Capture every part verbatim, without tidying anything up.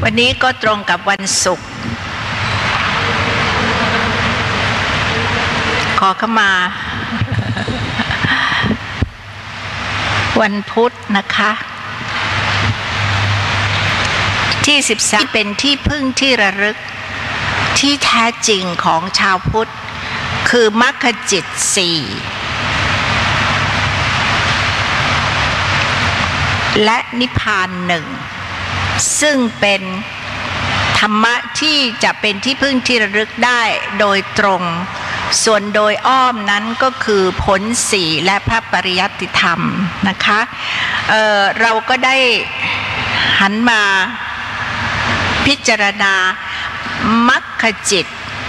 วันนี้ก็ตรงกับวันศุกร์ขอเข้ามาวันพุธนะคะที่สิบสามเป็นที่พึ่งที่ระลึกที่แท้จริงของชาวพุทธคือมรรคจิตสี่และนิพพานหนึ่งซึ่งเป็นธรรมะที่จะเป็นที่พึ่งที่ระลึกได้โดยตรงส่วนโดยอ้อมนั้นก็คือผลสี่และพระปริยัติธรรมนะคะเอ่อเราก็ได้หันมาพิจารณามรรคจิต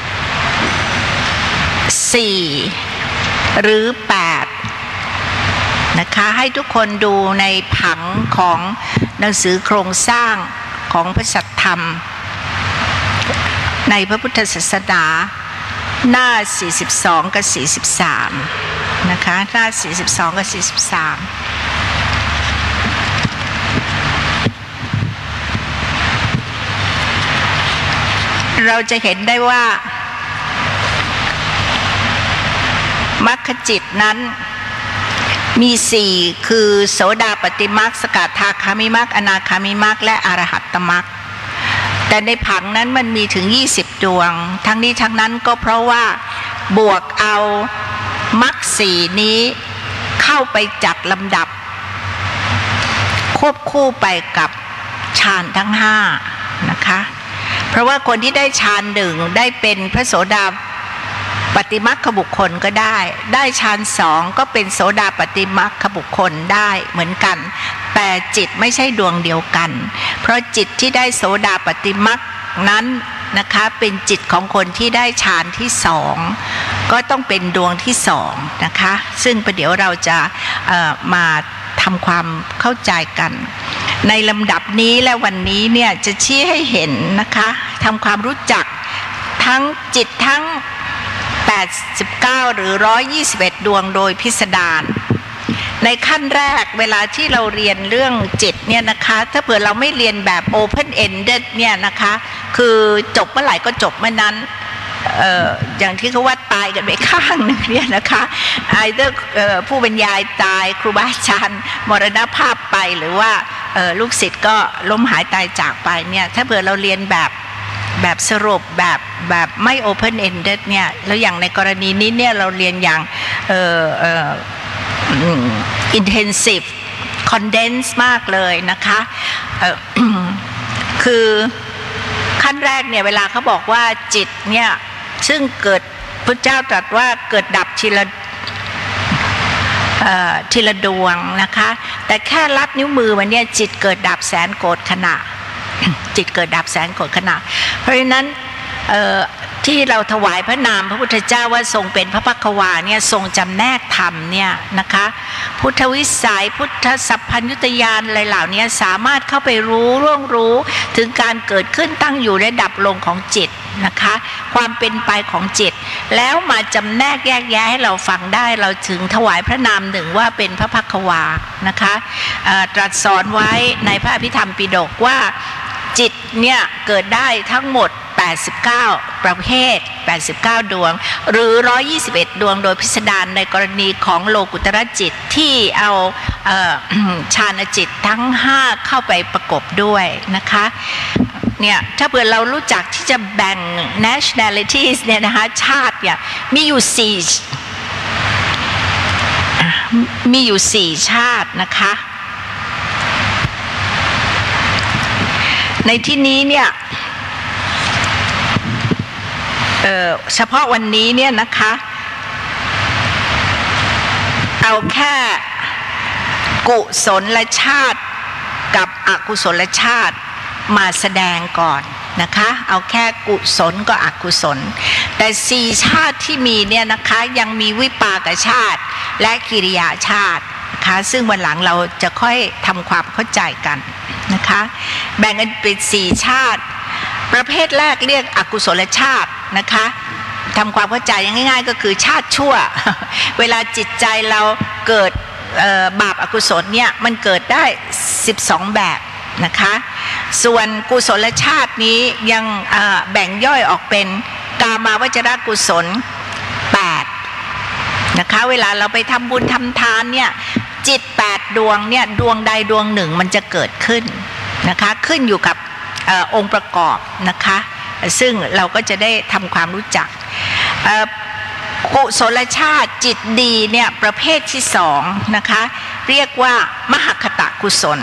สี่หรือแปดนะคะให้ทุกคนดูในผังของหนังสือโครงสร้างของพระสัทธรรมในพระพุทธศาสนาหน้าสี่สิบสองกับสี่สิบสามนะคะหน้าสี่สิบสองกับสี่สิบสามเราจะเห็นได้ว่ามรรคจิตนั้นมีสี่คือโสดาปัตติมรรคสกทาคามิมรรคอนาคามิมรรคและอรหัตตมรรคแต่ในผังนั้นมันมีถึงยี่สิบดวงทั้งนี้ทั้งนั้นก็เพราะว่าบวกเอามรรคสี่นี้เข้าไปจัดลำดับควบคู่ไปกับฌานทั้งห้านะคะเพราะว่าคนที่ได้ฌานหนึ่งได้เป็นพระโสดาปัตติมรรคบุคคลก็ได้ได้ฌานสองก็เป็นโสดาปัตติมรรคบุคคลได้เหมือนกันแต่จิตไม่ใช่ดวงเดียวกันเพราะจิตที่ได้โสดาปัตติมรรคนั้นนะคะเป็นจิตของคนที่ได้ฌานที่สองก็ต้องเป็นดวงที่สองนะคะซึ่งประเดี๋ยวเราจะเอ่อมาทำความเข้าใจกันในลำดับนี้และวันนี้เนี่ยจะชี้ให้เห็นนะคะทำความรู้จักทั้งจิตทั้งแปดสิบเก้าหรือหนึ่งร้อยยี่สิบเอ็ดดวงโดยพิสดารในขั้นแรกเวลาที่เราเรียนเรื่องจิตเนี่ยนะคะถ้าเผื่อเราไม่เรียนแบบ open ended เนี่ยนะคะคือจบเมื่อไหร่ก็จบเมื่อนั้นเอ่ออย่างที่เขาว่าตายกันไปข้างหนึ่งเนี่ยนะคะไอ้เรื่องผู้บรรยายตายครูบาอาจารย์มรณภาพไปหรือว่าลูกศิษย์ก็ล้มหายตายจากไปเนี่ยถ้าเผื่อเราเรียนแบบแบบสรุปแบบแบบไม่ open ended เนี่ยแล้วอย่างในกรณีนี้เนี่ยเราเรียนอย่างเอ่อเอ่อ intensive condense มากเลยนะคะเอ่อ คือขั้นแรกเนี่ยเวลาเขาบอกว่าจิตเนี่ยซึ่งเกิดพระเจ้าตรัสว่าเกิดดับทีละทีละดวงนะคะแต่แค่ลัดนิ้วมือมันเนี่ยจิตเกิดดับแสนโกรธขณะจิตเกิดดับแสนโกรธขณะเพราะฉะนั้นที่เราถวายพระนามพระพุทธเจ้าว่าทรงเป็นพระภัควาเนี่ยทรงจำแนกธรรมเนี่ยนะคะพุทธวิสัยพุทธสัพพัญญุตญาณอะไรเหล่านี้สามารถเข้าไปรู้ร่วงรู้ถึงการเกิดขึ้นตั้งอยู่และดับลงของจิตนะคะความเป็นไปของจิตแล้วมาจำแนกแยกแยะให้เราฟังได้เราถึงถวายพระนามหนึ่งว่าเป็นพระภัควานะคะตรัสสอนไว้ในพระอภิธรรมปิฎกว่าจิตเนี่ยเกิดได้ทั้งหมดแปดสิบเก้าประเภทแปดสิบเก้าดวงหรือหนึ่งร้อยยี่สิบเอ็ดดวงโดยพิสดารในกรณีของโลกุตระจิตที่เอาเอ่อ ฌานจิตทั้งห้าเข้าไปประกบด้วยนะคะเนี่ยถ้าเผื่อเรารู้จักที่จะแบ่ง nationalities เนี่ยนะคะชาติเนี่ยมีอยู่สี่มีอยู่สี่ชาตินะคะในที่นี้เนี่ยเอ่อเฉพาะวันนี้เนี่ยนะคะเอาแค่กุศลชาติกับอกุศลชาติมาแสดงก่อนนะคะเอาแค่กุศลกับอกุศลแต่สี่ชาติที่มีเนี่ยนะคะยังมีวิปากชาติและกิริยาชาตินะคะซึ่งวันหลังเราจะค่อยทำความเข้าใจกันนะคะแบ่งกันเป็นสี่ชาติประเภทแรกเรียกอกุศลชาตินะคะทำความเข้าใจง่ายๆก็คือชาติชั่ว เวลาจิตใจเราเกิดบาปอกุศลเนี่ยมันเกิดได้สิบสองแบบนะคะส่วนกุศลชาตินี้ยังแบ่งย่อยออกเป็นกามาวจรกุศลแปดนะคะเวลาเราไปทำบุญทำทานเนี่ยจิตแปดดวงเนี่ยดวงใดดวงหนึ่งมันจะเกิดขึ้นนะคะขึ้นอยู่กับอองค์ประกอบนะคะซึ่งเราก็จะได้ทำความรู้จักกุศลชาติจิตดีเนี่ยประเภทที่สองนะคะเรียกว่ามหคตกุศล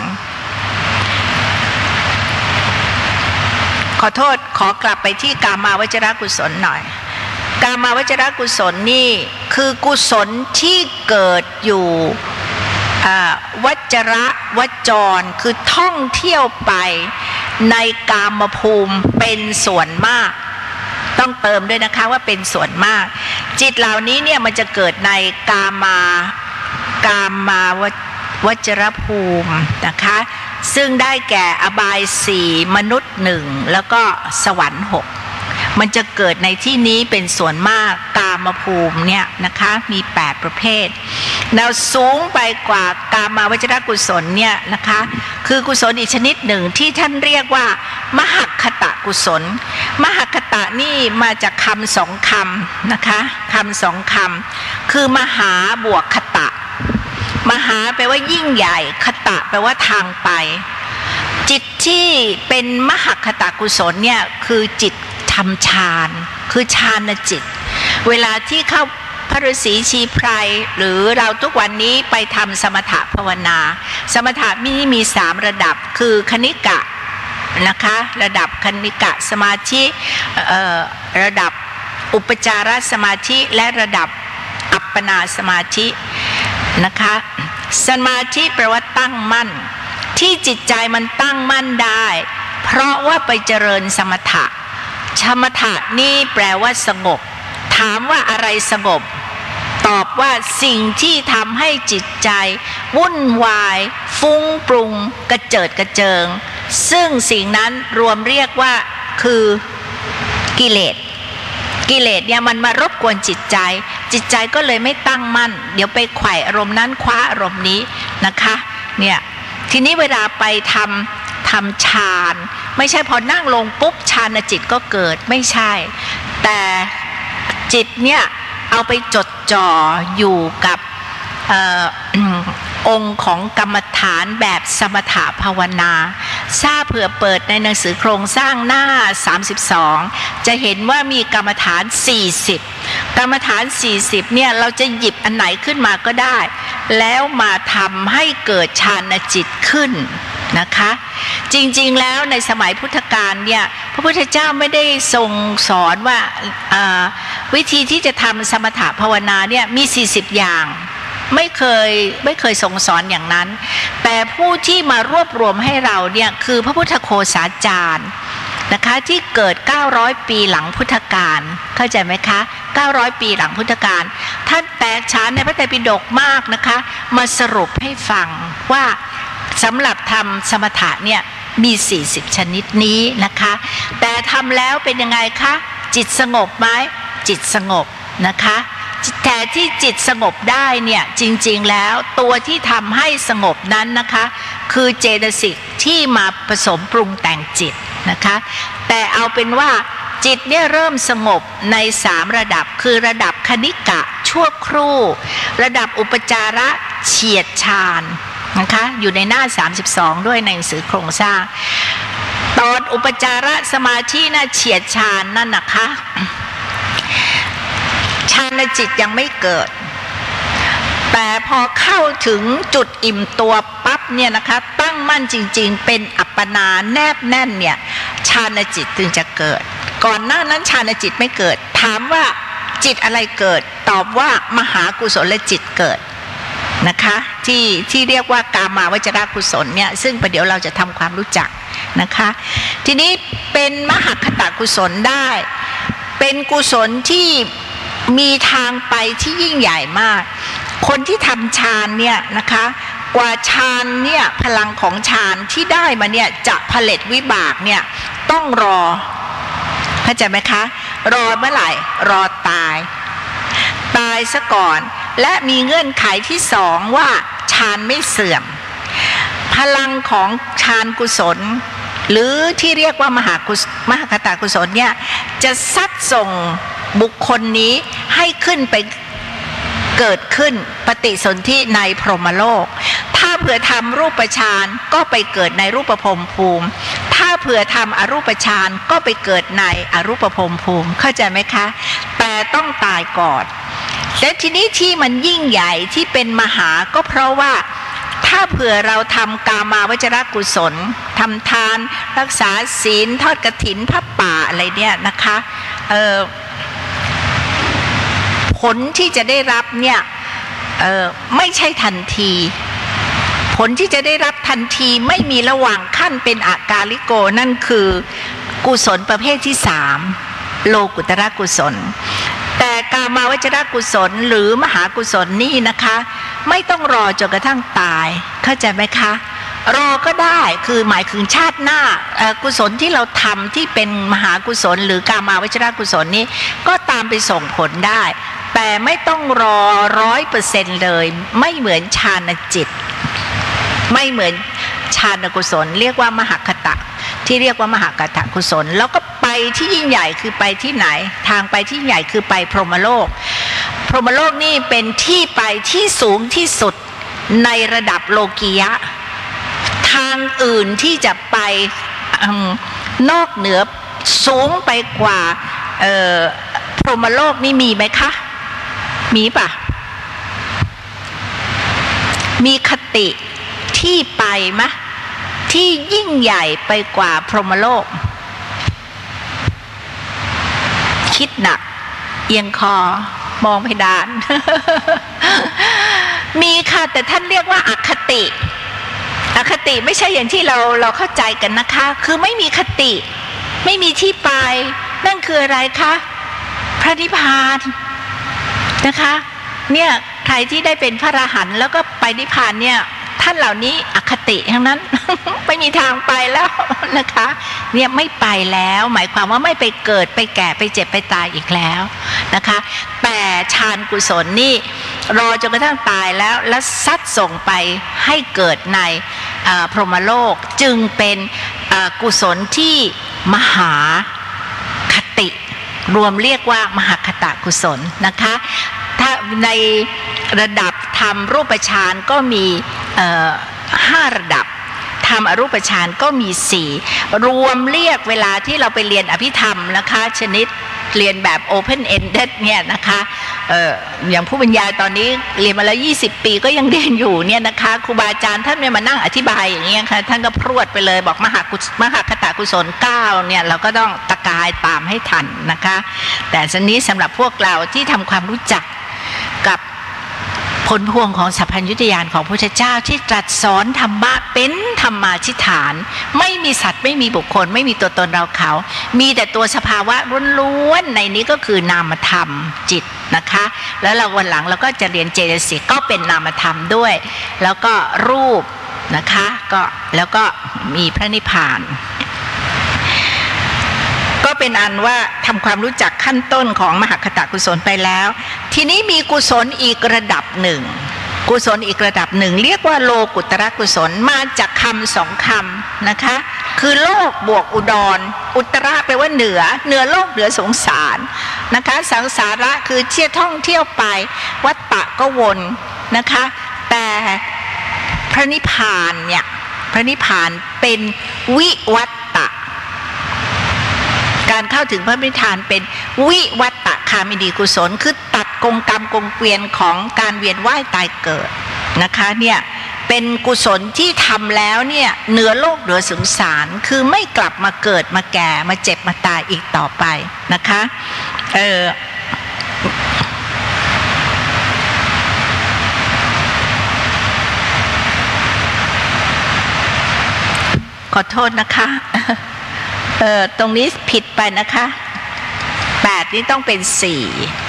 ขอโทษขอกลับไปที่กามาวจรกุศลหน่อยกามาวจรกุศลนี่คือกุศลที่เกิดอยู่วัจระวจรคือท่องเที่ยวไปในกามภูมิเป็นส่วนมากต้องเติมด้วยนะคะว่าเป็นส่วนมากจิตเหล่านี้เนี่ยมันจะเกิดในกามากามาวจรภูมินะคะซึ่งได้แก่อบายสี่มนุษย์หนึ่งแล้วก็สวรรค์หกมันจะเกิดในที่นี้เป็นส่วนมากกามภูมิเนี่ยนะคะมีแปดประเภทแล้วสูงไปกว่ากามาวจรกุศลเนี่ยนะคะคือกุศลอีกชนิดหนึ่งที่ท่านเรียกว่ามหคตกุศลมหคตนี่มาจากคำสองคำนะคะคำสองคำคือมหาบวกคตะมหาแปลว่ายิ่งใหญ่คตะแปลว่าทางไปจิตที่เป็นมหคตกุศลเนี่ยคือจิตทำฌานคือฌานจิตเวลาที่เข้าพระฤาษีชีไพรหรือเราทุกวันนี้ไปทำสมถะภาวนาสมถะมีมีสามระดับคือคณิกะนะคะระดับคณิกะสมาธิระดับอุปจารสมาธิและระดับอัปปนาสมาธินะคะสมาธิแปลว่าตั้งมั่นที่จิตใจมันตั้งมั่นได้เพราะว่าไปเจริญสมถะสมถะนี่แปลว่าสงบถามว่าอะไรสงบตอบว่าสิ่งที่ทำให้จิตใจวุ่นวายฟุ้งปรุงกระเจิดกระเจิงซึ่งสิ่งนั้นรวมเรียกว่าคือกิเลสกิเลสเนี่ยมันมารบกวนจิตใจจิตใจก็เลยไม่ตั้งมั่นเดี๋ยวไปไขว่อารมณ์นั้นคว้าอารมณ์นี้นะคะเนี่ยทีนี้เวลาไปทำทำฌานไม่ใช่พอนั่งลงปุ๊บฌานจิตก็เกิดไม่ใช่แต่จิตเนี่ยเอาไปจดจ่ออยู่กับออ องค์ของกรรมฐานแบบสมถะภาวนาทราบเผื่อเปิดในหนังสือโครงสร้างหน้าสามสิบสองจะเห็นว่ามีกรรมฐานสี่สิบกรรมฐานสี่สิบเนี่ยเราจะหยิบอันไหนขึ้นมาก็ได้แล้วมาทำให้เกิดฌานจิตขึ้นนะคะจริงๆแล้วในสมัยพุทธกาลเนี่ยพระพุทธเจ้าไม่ได้ทรงสอนว่าวิธีที่จะทำสมถะภาวนาเนี่ยมีสี่สิบอย่างไม่เคยไม่เคยทรงสอนอย่างนั้นแต่ผู้ที่มารวบรวมให้เราเนี่ยคือพระพุทธโฆษาจารย์นะคะที่เกิดเก้าร้อยปีหลังพุทธกาลเข้าใจไหมคะเก้าร้อยปีหลังพุทธกาลท่านแตกฉานในพระไตรปิฎกมากนะคะมาสรุปให้ฟังว่าสำหรับทำสมถะเนี่ยมีสี่สิบชนิดนี้นะคะแต่ทำแล้วเป็นยังไงคะจิตสงบไหมจิตสงบนะคะแต่ที่จิตสงบได้เนี่ยจริงๆแล้วตัวที่ทำให้สงบนั้นนะคะคือเจตสิกที่มาผสมปรุงแต่งจิตนะคะแต่เอาเป็นว่าจิตเนี่ยเริ่มสงบในสามระดับคือระดับคณิกะชั่วครู่ระดับอุปจาระเฉียดฌานนะคะอยู่ในหน้าสามสิบสองด้วยในหนังสือโครงสร้างตอนอุปจาระสมาธิน่ะเฉียดฌานนั่นนะคะฌานจิตยังไม่เกิดแต่พอเข้าถึงจุดอิ่มตัวปั๊บเนี่ยนะคะตั้งมั่นจริงๆเป็นอัปปนาแนบแน่นเนี่ยฌานจิตถึงจะเกิดก่อนหน้านั้นฌานจิตไม่เกิดถามว่าจิตอะไรเกิดตอบว่ามหากุศลจิตเกิดนะคะที่ที่เรียกว่ากามาวจรกุศลเนี่ยซึ่งประเดี๋ยวเราจะทำความรู้จักนะคะทีนี้เป็นมหคตกุศลได้เป็นกุศลที่มีทางไปที่ยิ่งใหญ่มากคนที่ทำฌานเนี่ยนะคะกว่าฌานเนี่ยพลังของฌานที่ได้มาเนี่ยจะผลิตวิบากเนี่ยต้องรอเข้าใจไหมคะรอเมื่อไหร่รอตายตายซะก่อนและมีเงื่อนไขที่สองว่าฌานไม่เสื่อมพลังของฌานกุศลหรือที่เรียกว่ามหากุศมหคตกุศลเนี่ยจะซัดส่งบุคคลนี้ให้ขึ้นไปเกิดขึ้นปฏิสนธิในพรหมโลกถ้าเผื่อทำรูปฌานก็ไปเกิดในรูปภพภูมิถ้าเผื่อทำอรูปฌานก็ไปเกิดในอรูปภพภูมิเข้าใจไหมคะแต่ต้องตายก่อนและทีนี้ที่มันยิ่งใหญ่ที่เป็นมหาก็เพราะว่าถ้าเผื่อเราทำกามาวจรกุศลทำทานรักษาศีลทอดกฐินผ้าป่าอะไรเนี่ยนะคะเอ่อผลที่จะได้รับเนี่ยเอ่อไม่ใช่ทันทีผลที่จะได้รับทันทีไม่มีระหว่างขั้นเป็นอากาลิโกนั่นคือกุศลประเภทที่สามโลกุตระกุศลแต่กามาวจรกุศลหรือมหากุศลนี่นะคะไม่ต้องรอจนกระทั่งตายเข้าใจไหมคะรอก็ได้คือหมายถึงชาติหน้ากุศลที่เราทำที่เป็นมหากุศลหรือกามาวจรกุศลนี้ก็ตามไปส่งผลได้แต่ไม่ต้องรอร้อยเปอร์เซ็นต์เลยไม่เหมือนฌานจิตไม่เหมือนฌานกุศลเรียกว่ามหคตะที่เรียกว่ามหคตกุศลแล้วก็ไปที่ยิ่งใหญ่คือไปที่ไหนทางไปที่ยิ่งใหญ่คือไปพรหมโลกพรหมโลกนี่เป็นที่ไปที่สูงที่สุดในระดับโลกียะทางอื่นที่จะไปนอกเหนือสูงไปกว่าพรหมโลกนี่มีไหมคะมีปะมีคติที่ไปมะที่ยิ่งใหญ่ไปกว่าพรหมโลกคิดหนักเอียงคอมองเพดาน มีค่ะแต่ท่านเรียกว่าอคติอคติไม่ใช่อย่างที่เราเราเข้าใจกันนะคะคือไม่มีคติไม่มีที่ไปนั่นคืออะไรคะพระนิพพานนะคะเนี่ยใครที่ได้เป็นพระอรหันต์แล้วก็ไปนิพพานเนี่ยท่านเหล่านี้อคติทั้งนั้น ไม่มีทางไปแล้วนะคะเนี่ยไม่ไปแล้วหมายความว่าไม่ไปเกิดไปแก่ไปเจ็บไปตายอีกแล้วนะคะแต่ฌานกุศลนี่รอจนกระทั่งตายแล้วแล้วซัดส่งไปให้เกิดในพรหมโลกจึงเป็นกุศลที่มหาคติรวมเรียกว่ามหคตกุศลนะคะถ้าในระดับทำรูปฌานก็มีห้าระดับทำอรูปฌานก็มีสี่รวมเรียกเวลาที่เราไปเรียนอภิธรรมนะคะชนิดเรียนแบบ open ended เนี่ยนะคะเอ่ออย่างผู้บรรยายตอนนี้เรียนมาแล้วยี่สิบปีก็ยังเรียนอยู่เนี่ยนะคะครูบาอาจารย์ท่านไม่มานั่งอธิบายอย่างเงี้ยค่ะท่านก็พรวดไปเลยบอกมหากุศมหคตกุศลเก้าเนี่ยเราก็ต้องตะกายตามให้ทันนะคะแต่ทีนี้สำหรับพวกเราที่ทำความรู้จักกับผลพวงของสัพพัญญุตญาณของพระพุทธเจ้าที่ตรัสสอนธรรมะเป็นธรรมาธิฐานไม่มีสัตว์ไม่มีบุคคลไม่มีตัวตนเราเขามีแต่ตัวสภาวะล้วนๆในนี้ก็คือนามธรรมจิตนะคะแล้วเราวันหลังเราก็จะเรียนเจตสิกก็เป็นนามธรรมด้วยแล้วก็รูปนะคะก็แล้วก็มีพระนิพพานก็เป็นอันว่าทำความรู้จักขั้นต้นของมหคตกุศลไปแล้วทีนี้มีกุศลอีกระดับหนึ่งกุศลอีกระดับหนึ่งเรียกว่าโลกุตระกุศลมาจากคำสองคำนะคะคือโลกบวกอุดรอุตระแปลว่าเหนือเหนือโลกเหนือสงสารนะคะสังสาระคือเที่ยวท่องเที่ยวไปวัฏฏะก็วนนะคะแต่พระนิพพานเนี่ยพระนิพพานเป็นวิวัตตะการเข้าถึงพระนิพพานเป็นวิวัตตคามินีกุศลคือตัดกงกรรมกงเกวียนของการเวียนว่ายตายเกิดนะคะเนี่ยเป็นกุศลที่ทำแล้วเนี่ยเหนือโลกเหนือสงสารคือไม่กลับมาเกิดมาแก่มาเจ็บมาตายอีกต่อไปนะคะเออขอโทษนะคะเออตรงนี้ผิดไปนะคะแปดนี่ต้องเป็นสี่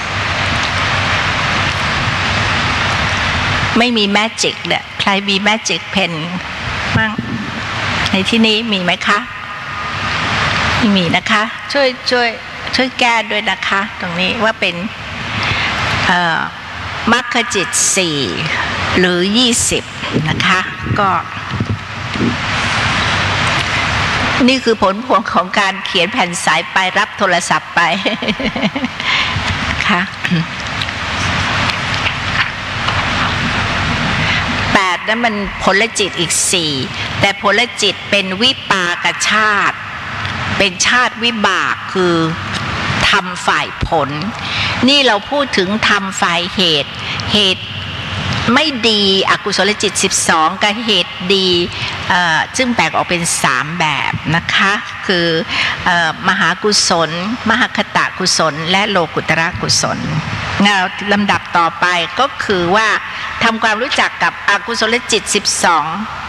ไม่มีแมจิกเนี่ยใครมีแมจิกเพนบ้างในที่นี้มีไหมคะไม่มีนะคะช่วยช่วยช่วยแก้ด้วยนะคะตรงนี้ว่าเป็นเอ่อมรรคจิตสี่หรือยี่สิบนะคะก็นี่คือผลพวงของการเขียนแผ่นสายไปรับโทรศัพท์ไปค่ะแปดนั้นมันผลจิตอีกสี่แต่ผลจิตเป็นวิปากชาติเป็นชาติวิบากคือทำฝ่ายผลนี่เราพูดถึงทำฝ่ายเหตุเหตุไม่ดีอกุศลจิตสิบสองกับเหตุดีซึ่งแบ่งออกเป็นสามแบบนะคะคือมหากุศลมหคตกุศลและโลกุตระกุศลลำดับต่อไปก็คือว่าทำความรู้จักกับอกุศลจิตสิบสอง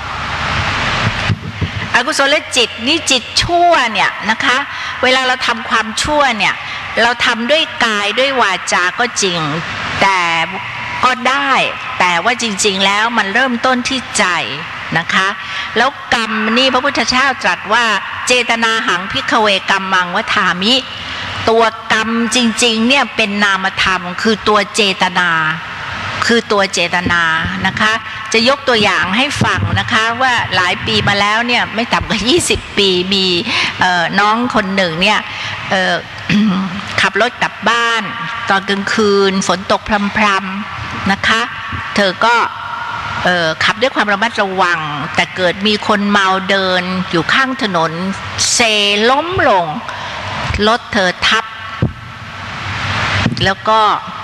อกุศลจิตนี่จิตชั่วเนี่ยนะคะเวลาเราทำความชั่วเนี่ยเราทำด้วยกายด้วยวาจาก็จริงแต่ก็ได้แต่ว่าจริงๆแล้วมันเริ่มต้นที่ใจนะคะแล้วกรรมนี่พระพุทธเจ้าตรัสว่าเจตนาหังภิกขเวกัมมังวทามิตัวกรรมจริงๆเนี่ยเป็นนามธรรมคือตัวเจตนาคือตัวเจตนานะคะจะยกตัวอย่างให้ฟังนะคะว่าหลายปีมาแล้วเนี่ยไม่ต่ำกว่ายี่สิบปีมีน้องคนหนึ่งเนี่ยขับรถกลับบ้านตอนกลางคืนฝนตกพรำๆนะคะเธอก็ขับด้วยความระมัดระวังแต่เกิดมีคนเมาเดินอยู่ข้างถนนเซล้มลงรถเธอทับแล้วก็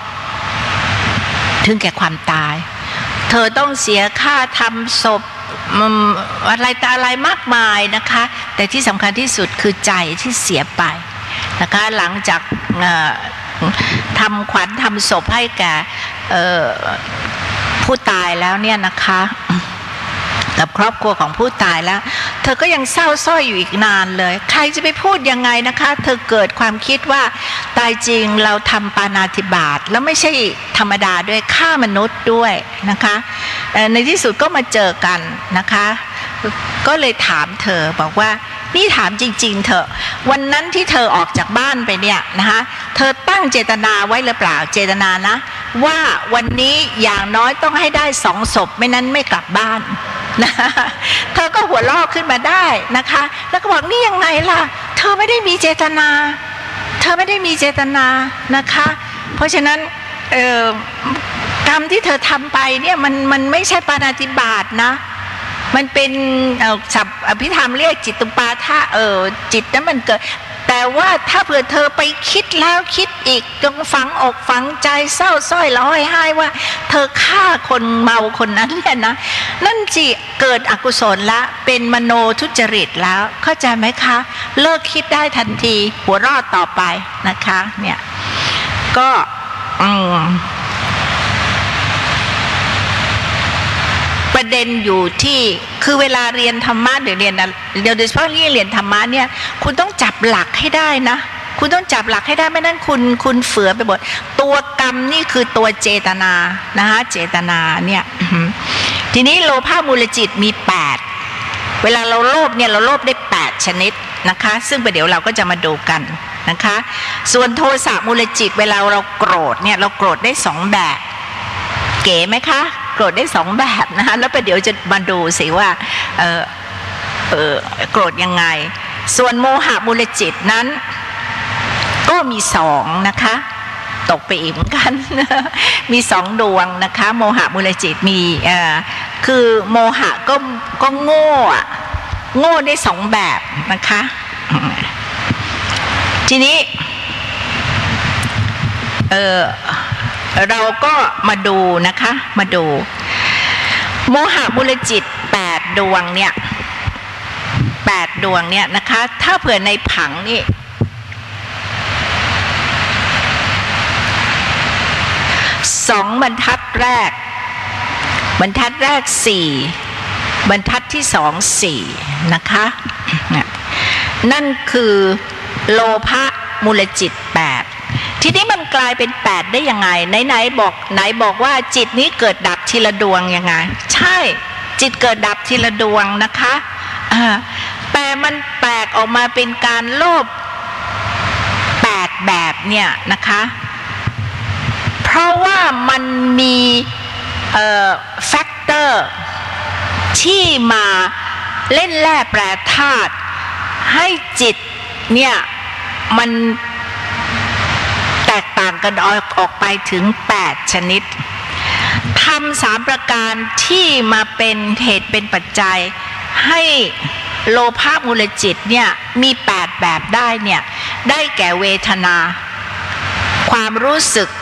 ถึงแก่ความตายเธอต้องเสียค่าทำศพอะไรต่ออะไรมากมายนะคะแต่ที่สำคัญที่สุดคือใจที่เสียไปนะคะหลังจากทำขวัญทำศพให้แก่ผู้ตายแล้วเนี่ยนะคะกับครอบครัวของผู้ตายแล้วเธอก็ยังเศร้าส้อยอยู่อีกนานเลยใครจะไปพูดยังไงนะคะเธอเกิดความคิดว่าตายจริงเราทำปาณาติบาตแล้วไม่ใช่ธรรมดาด้วยฆ่ามนุษย์ด้วยนะคะในที่สุดก็มาเจอกันนะคะก็เลยถามเธอบอกว่านี่ถามจริงๆเธอวันนั้นที่เธอออกจากบ้านไปเนี่ยนะคะเธอตั้งเจตนาไว้หรือเปล่าเจตนานะว่าวันนี้อย่างน้อยต้องให้ได้สองศพไม่นั้นไม่กลับบ้านนะเธอก็หัวเราะขึ้นมาได้นะคะแล้วก็บอกนี่ยังไงล่ะเธอไม่ได้มีเจตนาเธอไม่ได้มีเจตนานะคะเพราะฉะนั้นกรรมที่เธอทำไปเนี่ยมันมันไม่ใช่ปาณาติบาตนะมันเป็นศัพท์อภิธรรมเรียกจิตตุปาทะเออจิตนั้นมันเกิดแต่ว่าถ้าเผื่อเธอไปคิดแล้วคิดอีกจงฝังอกฝังใจเศร้าส้อยร้องไห้ว่าเธอฆ่าคนเมาคนนั้นเนี่ยนะนั่นจิเกิดอกุศลละเป็นมโนทุจริตแล้วเข้าใจไหมคะเลิกคิดได้ทันทีหัวรอดต่อไปนะคะเนี่ยก็อืมประเด็นอยู่ที่คือเวลาเรียนธรรมะหรือเรียนเดี๋ยวโดยเฉพาะที่เรียนธรรมะเนี่ยคุณต้องจับหลักให้ได้นะคุณต้องจับหลักให้ได้ไม่นั้นคุณคุณเฝือไปหมดตัวกรรมนี่คือตัวเจตนานะคะเจตนาเนี่ยทีนี้โลภะมูลจิตมีแปดเวลาเราโลภเนี่ยเราโลภได้แปดชนิดนะคะซึ่งประเดี๋ยวเราก็จะมาดูกันนะคะส่วนโทสะมูลจิตเวลาเราโกรธเนี่ยเราโกรธได้สองแบบเก๋ไหมคะโกรธได้สองแบบนะคะแล้วประเดี๋ยวจะมาดูสิว่าเออเออโกรธยังไงส่วนโมหะมูลจิตนั้นก็มีสองนะคะตกไปอีกเหมือนกันมีสองดวงนะคะโมหะมูลจิตมีเอ่อคือโมหะก็ก็โง่โง่ได้สองแบบนะคะทีนี้เออเราก็มาดูนะคะมาดูโมหะมูลจิตแปดดวงเนี่ยแปดดวงเนี่ยนะคะถ้าเผื่อในผังนี่สองบรรทัดแรกบรรทัดแรกสี่บรรทัดที่สองสี่นะคะนั่นคือโลภะมูลจิตแปดทีนี้มันกลายเป็นแปดได้ยังไงไหนๆบอกไหนบอกว่าจิตนี้เกิดดับทีละดวงยังไงใช่จิตเกิดดับทีละดวงนะคะแต่มันแตกออกมาเป็นการโลภแปดแบบเนี่ยนะคะเพราะว่ามันมีเอ่อแฟกเตอร์ที่มาเล่นแร่แปรธาตุให้จิตเนี่ยมันแตกต่างกันออกออกไปถึงแปดชนิดทำสามประการที่มาเป็นเหตุเป็นปัจจัยให้โลภะมูลจิตเนี่ยมีแปดแบบได้เนี่ยได้แก่เวทนาความรู้สึก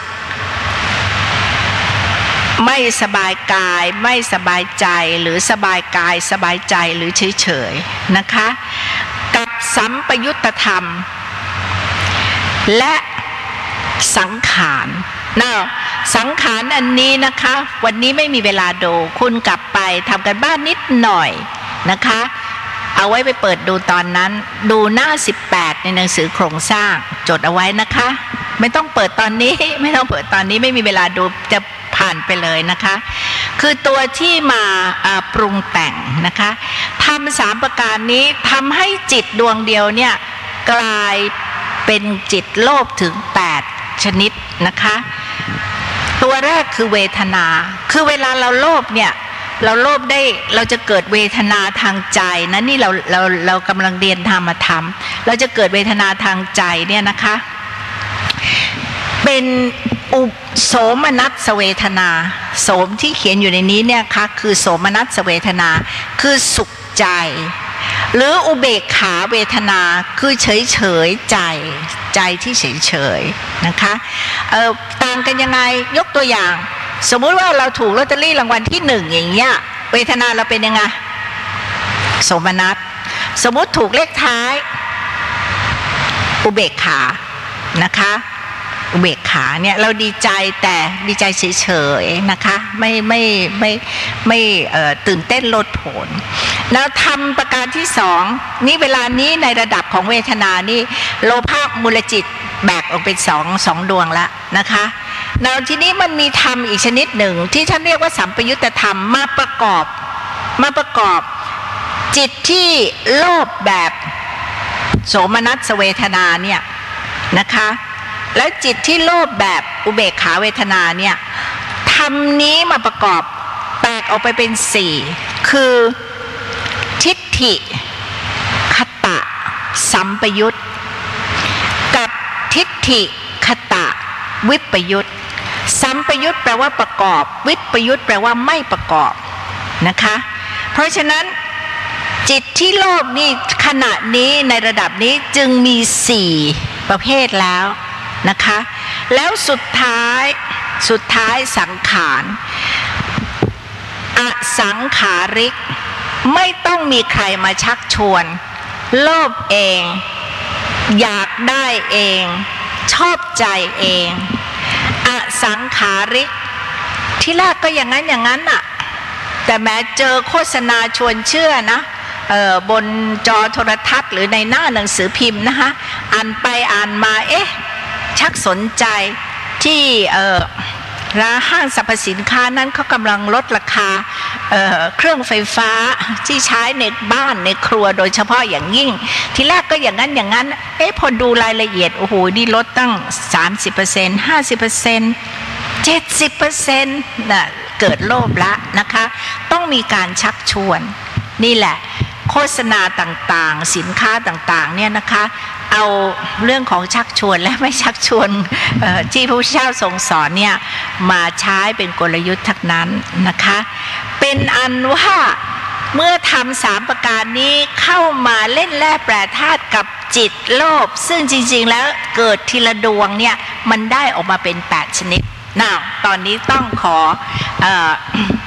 ไม่สบายกายไม่สบายใจหรือสบายกายสบายใจหรือเฉยๆนะคะกับสัมปยุตธรรมและสังขารนะสังขารอันนี้นะคะวันนี้ไม่มีเวลาดูคุณกลับไปทำกันบ้านนิดหน่อยนะคะเอาไว้ไปเปิดดูตอนนั้นดูหน้าสิบแปดในหนังสือโครงสร้างจดเอาไว้นะคะไม่ต้องเปิดตอนนี้ไม่ต้องเปิดตอนนี้ไม่มีเวลาดูจะผ่านไปเลยนะคะคือตัวที่มาปรุงแต่งนะคะทำสามประการนี้ทำให้จิตดวงเดียวเนี่ยกลายเป็นจิตโลภถึงแปดชนิดนะคะตัวแรกคือเวทนาคือเวลาเราโลภเนี่ยเราโลภได้เราจะเกิดเวทนาทางใจนะนี่เราเราเรากำลังเรียนธรรมธรรมเราจะเกิดเวทนาทางใจเนี่ยนะคะเป็นอุโสมนัสเวทนาโสมที่เขียนอยู่ในนี้เนี่ยค่ะคือโสมนัสเวทนาคือสุขใจหรืออุเบกขาเวทนาคือเฉยเฉยใจใจที่เฉยเฉยนะคะเอ่อต่างกันยังไงยกตัวอย่างสมมุติว่าเราถูกลอตเตอรี่รางวัลที่หนึ่งอย่างเงี้ยเวทนาเราเป็นยังไงโสมนัสสมมุติถูกเลขท้ายอุเบกขานะคะอุเบกขาเนี่ยเราดีใจแต่ดีใจเฉยๆนะคะไม่ไม่ไม่ไม่เอ่อตื่นเต้นโลดโผนแล้วทำประการที่สองนี่เวลานี้ในระดับของเวทนานี่โลภะมูลจิตแบกออกเป็นสองสองดวงละนะคะแล้วทีนี้มันมีธรรมอีกชนิดหนึ่งที่ท่านเรียกว่าสัมปยุตธรรมมาประกอบมาประกอบจิตที่โลภแบบโสมนัสเวทนาเนี่ยนะคะแล้วจิตที่โลภแบบอุเบกขาเวทนาเนี่ยธรรมนี้มาประกอบแตกออกไปเป็นสี่คือทิฏฐิคตะสัมปยุตกับทิฏฐิคตะวิปยุตสัมปยุตแปลว่าประกอบวิปยุตแปลว่าไม่ประกอบนะคะเพราะฉะนั้นจิตที่โลภนี่ขณะนี้ในระดับนี้จึงมีสี่ประเภทแล้วนะคะแล้วสุดท้ายสุดท้ายสังขารอสังขาริกไม่ต้องมีใครมาชักชวนโลภเองอยากได้เองชอบใจเองอสังขาริกที่แรกก็อย่างนั้นอย่างนั้นน่ะแต่แม้เจอโฆษณาชวนเชื่อนะเอ่อบนจอโทรทัศน์หรือในหน้าหนังสือพิมพ์นะคะอ่านไปอ่านมาเอ๊ะชักสนใจที่เอ่อร้านห้างสรรพสินค้านั้นเขากำลังลดราคา เอ่อ เครื่องไฟฟ้าที่ใช้ในบ้านในครัวโดยเฉพาะอย่างยิ่งทีแรกก็อย่างนั้นอย่างนั้นเอ๊ะพอดูรายละเอียดโอ้โหนี่ลดตั้ง สามสิบเปอร์เซ็นต์ ห้าสิบเปอร์เซ็นต์ เจ็ดสิบเปอร์เซ็นต์ น่ะเกิดโลภละนะคะต้องมีการชักชวนนี่แหละโฆษณาต่างๆสินค้าต่างๆเนี่ยนะคะเอาเรื่องของชักชวนและไม่ชักชวนที่พระพุทธเจ้าทรงสอนเนี่ยมาใช้เป็นกลยุทธ์ทั้งนั้นนะคะเป็นอันว่าเมื่อทำสามประการนี้เข้ามาเล่นแร่แปรธาตุกับจิตโลภซึ่งจริงๆแล้วเกิดทีละดวงเนี่ยมันได้ออกมาเป็นแปดชนิดน่าตอนนี้ต้องขอเอ่อ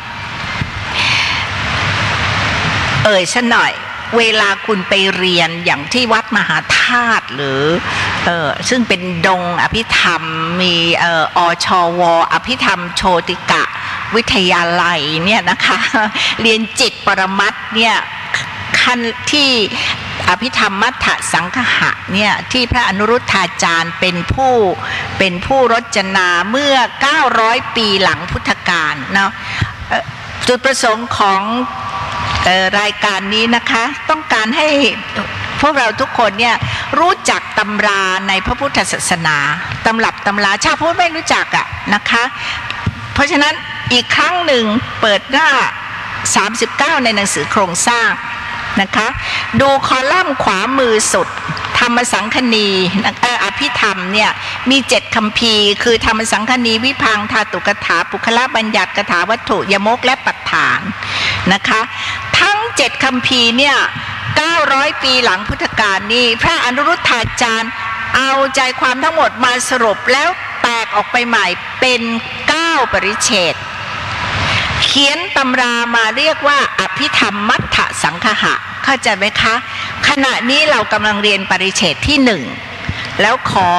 เอ่ยซะหน่อยเวลาคุณไปเรียนอย่างที่วัดมหาธาตุหรือเอ่อซึ่งเป็นดงอภิธรรมมีเอ่ออชวอภิธรรมโชติกะวิทยาลัยเนี่ยนะคะเรียนจิตปรมัตถ์เนี่ยขั้นที่อภิธรรมมัทธสังคหะเนี่ยที่พระอนุรุทธาจารย์เป็นผู้เป็นผู้รจนาเมื่อเก้าร้อยปีหลังพุทธกาลเนาะจุดประสงค์ของรายการนี้นะคะต้องการให้พวกเราทุกคนเนี่ยรู้จักตำราในพระพุทธศาสนาตำรับตำราชาวพุทธไม่รู้จักอ่ะนะคะเพราะฉะนั้นอีกครั้งหนึ่งเปิดหน้าสามสิบเก้าในหนังสือโครงสร้างนะคะดูคอลัมน์ขวามือสุดธรรมสังคณีอภิธรรมเนี่ยมีเจ็ดคัมภีร์คือธรรมสังคณีวิพังค์ธาตุกถาปุคละบัญญัติกถาวัตถุยมกและปัฏฐานนะคะทั้งเจ็ดคัมภีร์เนี่ยเก้าร้อยปีหลังพุทธกาลนี้พระอนุรุทธาจารย์เอาใจความทั้งหมดมาสรุปแล้วแตกออกไปใหม่เป็นเก้าปริเฉดเขียนตำรามาเรียกว่าอภิธรรมมัฏฐสังคหะเข้าใจไหมคะขณะนี้เรากำลังเรียนปริเฉดที่หนึ่งแล้วขอ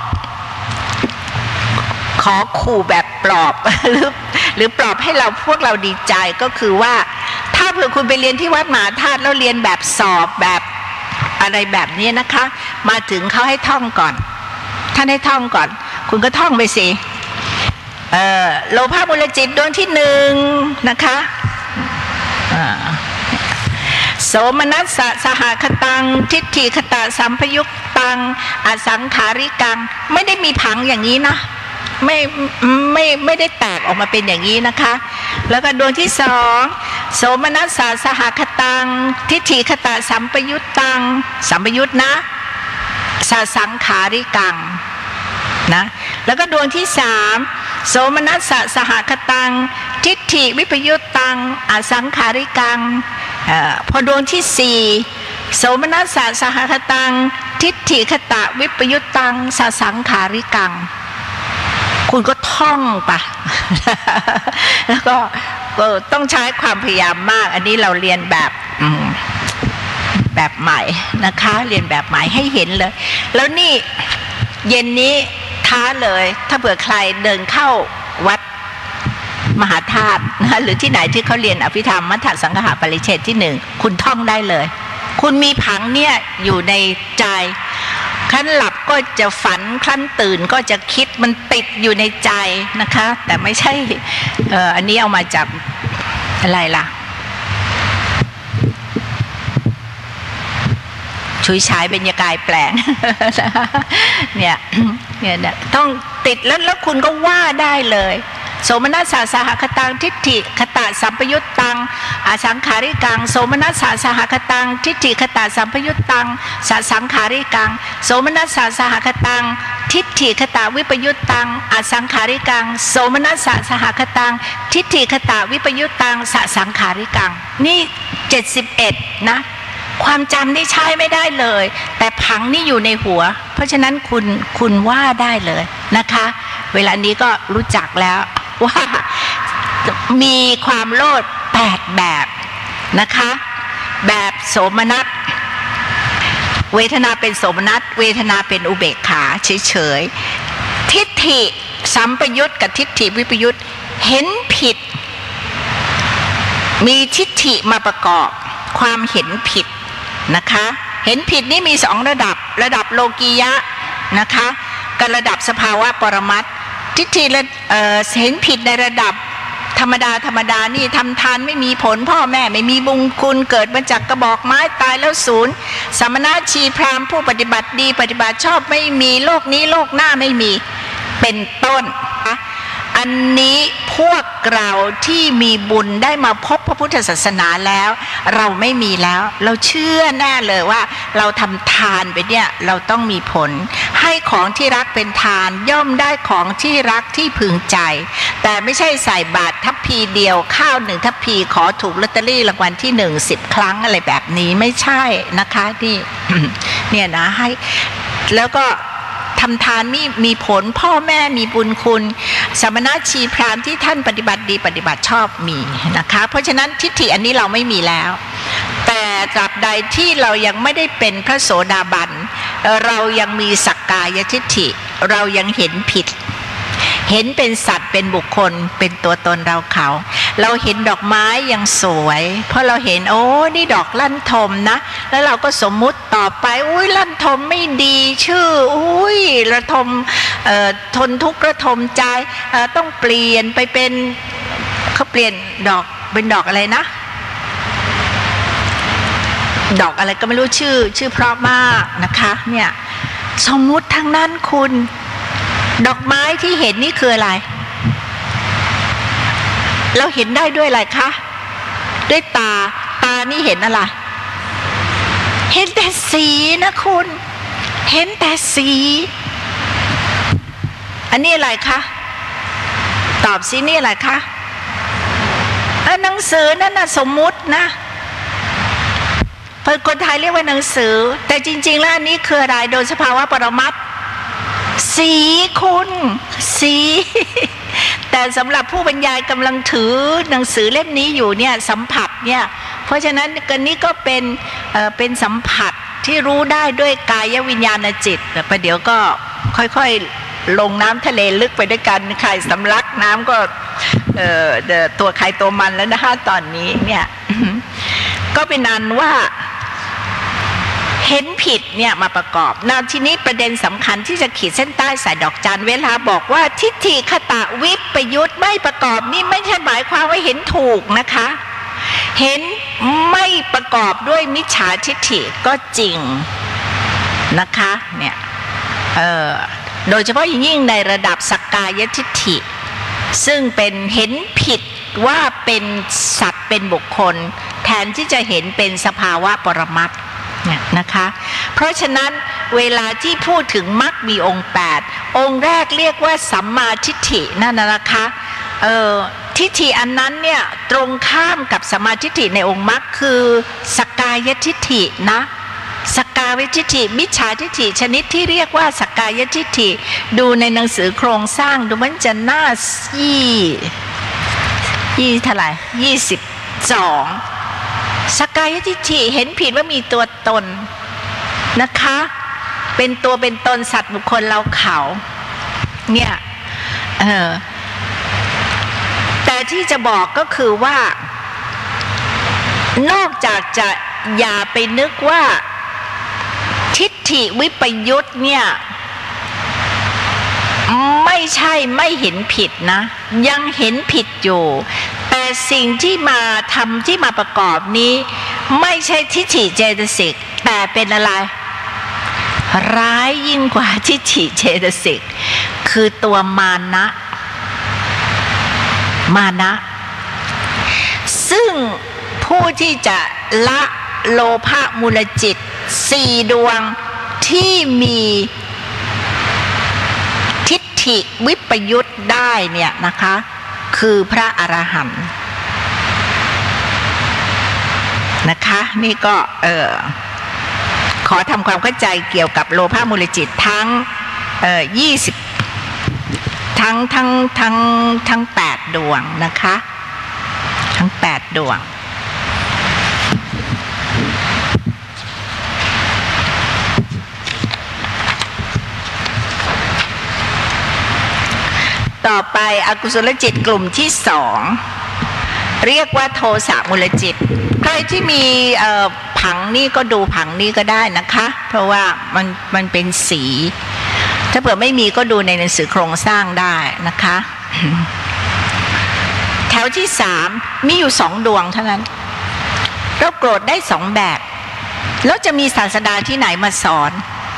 ขอขู่แบบปลอบหรือหรือปลอบให้เราพวกเราดีใจก็คือว่าถ้าเผื่อคุณไปเรียนที่วัดมหาธาตุแล้วเรียนแบบสอบแบบอะไรแบบนี้นะคะมาถึงเขาให้ท่องก่อนท่านให้ท่องก่อนคุณก็ท่องไปสิเอ่อโลภะมูลจิตดวงที่หนึ่งนะคะโสมนัสสะสหคตังทิฏฐิคตะสัมพยุคตังอสังขาริกังไม่ได้มีผังอย่างนี้นะไม่ไม่ไม่ได้แตกออกมาเป็นอย่างนี้นะคะแล้วก็ดวงที่สองโสมนัสสะสหคตังทิฏฐิคตะสัมปยุตตังสัมปยุตนะสสังขาริกังนะแล้วก็ดวงที่สามโสมนัสสะสหคตังทิฏฐิวิปยุตตังอสังขาริกังอพอดวงที่สี่โสมนัสสะสหคตังทิฏฐิคตะวิปยุตตังสสังขาริกังคุณก็ท่องปะ แล้วก็ต้องใช้ความพยายามมากอันนี้เราเรียนแบบแบบใหม่นะคะเรียนแบบใหม่ให้เห็นเลยแล้วนี่เย็นนี้ท้าเลยถ้าเผื่อใครเดินเข้าวัดมหาธาตุนะหรือที่ไหนที่เขาเรียนอภิธรรมมัฏฐสังคหปริเฉดที่หนึ่งคุณท่องได้เลยคุณมีผังเนี่ยอยู่ในใจครั้นหลับก็จะฝันครั้นตื่นก็จะคิดมันติดอยู่ในใจนะคะแต่ไม่ใช่เอ่ออันนี้เอามาจากอะไรล่ะชุยฉายเบญจกายแปลงเนี่ยเนี่ยต้องติดแล้วแล้วคุณก็ว่าได้เลยโสมนัสสะสหคตังทิฏฐิคตะสัมปยุตตังอสังขาริกังโสมนัสสะสหคตังทิฏฐิคตะสัมปยุตตังสสังขาริกังโสมนัสสะสหคตังทิฏฐิคตะวิปยุตตังอสังขาริกังโสมนัสสะสหคตังทิฏฐิคตะวิปยุตตังสสังขาริกังนี่เจ็ดสิบเอ็ดนะความจำนี่ใช้ไม่ได้เลยแต่ผังนี่อยู่ในหัวเพราะฉะนั้นคุณคุณว่าได้เลยนะคะเวลานี้ก็รู้จักแล้วว่ามีความโลภแปดแบบนะคะแบบโสมนัสเวทนาเป็นโสมนัสเวทนาเป็นอุเบกขาเฉยๆทิฏฐิสัมปยุตกับทิฏฐิวิปยุตเห็นผิดมีทิฏฐิมาประกอบความเห็นผิดนะคะเห็นผิดนี่มีสองระดับระดับโลกียะนะคะกับระดับสภาวะปรมัตถ์ทิฏฐิเอ่อเห็นผิดในระดับธรรมดาธรรมดานี่ทำทานไม่มีผลพ่อแม่ไม่มีบุญคุณเกิดมาจากกระบอกไม้ตายแล้วศูนย์สมณะชีพราหมณ์ผู้ปฏิบัติดีปฏิบัติชอบไม่มีโลกนี้โลกหน้าไม่มีเป็นต้นอันนี้พวกเราที่มีบุญได้มาพบพระพุทธศาสนาแล้วเราไม่มีแล้วเราเชื่อแน่เลยว่าเราทำทานไปเนี่ยเราต้องมีผลให้ของที่รักเป็นทานย่อมได้ของที่รักที่พึงใจแต่ไม่ใช่ใส่บาตรทัพพีเดียวข้าวหนึ่งทัพพีขอถูกลอตเตอรี่รางวัลที่หนึ่งสิบครั้งอะไรแบบนี้ไม่ใช่นะคะนี่เนี่ยนะให้แล้วก็ทำทานนี่มีผลพ่อแม่มีบุญคุณสมณชีพราหมณ์ที่ท่านปฏิบัติดีปฏิบัติชอบมีนะคะเพราะฉะนั้นทิฏฐิอันนี้เราไม่มีแล้วแต่ตราบใดที่เรายังไม่ได้เป็นพระโสดาบันเรายังมีสักกายทิฏฐิเรายังเห็นผิดเห็นเป็นสัตว์เป็นบุคคลเป็นตัวตนเราเขาเราเห็นดอกไม้ยังสวยเพราะเราเห็นโอ้นี่ดอกลั่นทมนะแล้วเราก็สมมุติต่อไปอุ้ยลั่นทมไม่ดีชื่ออุ้ยระทมเอ่อทนทุกข์ระทมใจเอ่อต้องเปลี่ยนไปเป็นเขาเปลี่ยนดอกเป็นดอกอะไรนะดอกอะไรก็ไม่รู้ชื่อชื่อเพราะมากนะคะเนี่ยสมมุติทั้งนั้นคุณดอกไม้ที่เห็นนี่คืออะไรเราเห็นได้ด้วยอะไรคะด้วยตาตานี่เห็นอะไรเห็นแต่สีนะคุณเห็นแต่สีอันนี้อะไรคะตอบสินี่อะไรคะหนังสือนั่นน่ะสมมุตินะคนไทยเรียกว่าหนังสือแต่จริงๆแล้วอันนี้คืออะไรโดยสภาวะปรมัตถ์สีคุณสีแต่สำหรับผู้บรรยายกำลังถือหนังสือเล่มนี้อยู่เนี่ยสัมผัสเนี่ยเพราะฉะนั้นกันนี้ก็เป็นเอ่อเป็นสัมผัสที่รู้ได้ด้วยกายวิญญาณจิตประเดี๋ยวก็ค่อยๆลงน้ำทะเลลึกไปด้วยกันใครสำลักน้ำก็เอ่อตัวใครตัวมันแล้วนะคะตอนนี้เนี่ยก็เป็นอันว่าเห็นผิดเนี่ยมาประกอบนาทีนี้ประเด็นสำคัญที่จะขีดเส้นใต้ใส่ดอกจันเวลาบอกว่าทิฏฐิคตะวิปยุตไม่ประกอบนี่ไม่ใช่หมายความว่าเห็นถูกนะคะเห็นไม่ประกอบด้วยมิจฉาทิฏฐิก็จริงนะคะเนี่ยเอ่อโดยเฉพาะอย่างยิ่งในระดับสักกายทิฏฐิซึ่งเป็นเห็นผิดว่าเป็นสัตว์เป็นบุคคลแทนที่จะเห็นเป็นสภาวะปรมัตถ์เนี่ยนะคะเพราะฉะนั้นเวลาที่พูดถึงมรรคมีองค์แปดองค์แรกเรียกว่าสัมมาทิฏฐินั่นนะคะเอ่อทิฏฐิอันนั้นเนี่ยตรงข้ามกับสัมมาทิฏฐิในองค์มรรคคือสักกายทิฏฐินะสักกายทิฏฐิมิจฉาทิฏฐิชนิดที่เรียกว่าสักกายทิฏฐิดูในหนังสือโครงสร้างดูมันจะหน้ายี่ยี่เท่าไหร่ยี่สิบสองสักกายทิฏฐิเห็นผิดว่ามีตัวตนนะคะเป็นตัวเป็นตนสัตว์บุคคลเราเขาเนี่ยเออแต่ที่จะบอกก็คือว่านอกจากจะอย่าไปนึกว่าทิฏฐิวิปยุตเนี่ยไม่ใช่ไม่เห็นผิดนะยังเห็นผิดอยู่แต่สิ่งที่มาทำที่มาประกอบนี้ไม่ใช่ทิฏฐิเจตสิกแต่เป็นอะไรร้ายยิ่งกว่าทิฏฐิเจตสิกคือตัวมานะมานะซึ่งผู้ที่จะละโลภะมูลจิตสี่ดวงที่มีทิฏฐิวิปยุตได้เนี่ยนะคะคือพระอรหันต์นะคะนี่ก็เออขอทำความเข้าใจเกี่ยวกับโลภะมูลจิตทั้งเอ่อยี่สิบทั้งทั้งทั้งทั้งแปดดวงนะคะทั้งแปดดวงต่อไปอกุศลจิตกลุ่มที่สองเรียกว่าโทสะมูลจิตใครที่มีผังนี้ก็ดูผังนี้ก็ได้นะคะเพราะว่ามันมันเป็นสีถ้าเผื่อไม่มีก็ดูในหนังสือโครงสร้างได้นะคะแถวที่สามมีอยู่สองดวงเท่านั้นเราโกรธได้สองแบบแล้วจะมีศาสดาที่ไหนมาสอน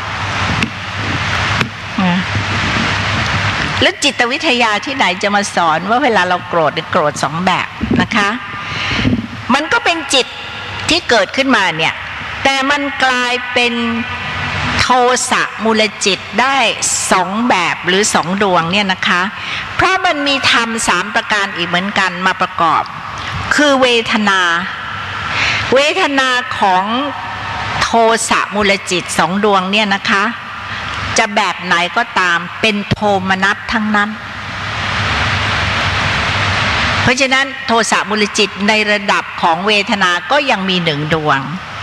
แล้วจิตวิทยาที่ไหนจะมาสอนว่าเวลาเราโกรธโกรธสองแบบนะคะมันก็เป็นจิตที่เกิดขึ้นมาเนี่ยแต่มันกลายเป็นโทสะมูลจิตได้สองแบบหรือสองดวงเนี่ยนะคะเพราะมันมีธรรมสามประการอีกเหมือนกันมาประกอบคือเวทนาเวทนาของโทสะมูลจิตสองดวงเนี่ยนะคะจะแบบไหนก็ตามเป็นโทมนัสทั้งนั้นเพราะฉะนั้นโทสะมูลจิตในระดับของเวทนาก็ยังมีหนึ่งดวง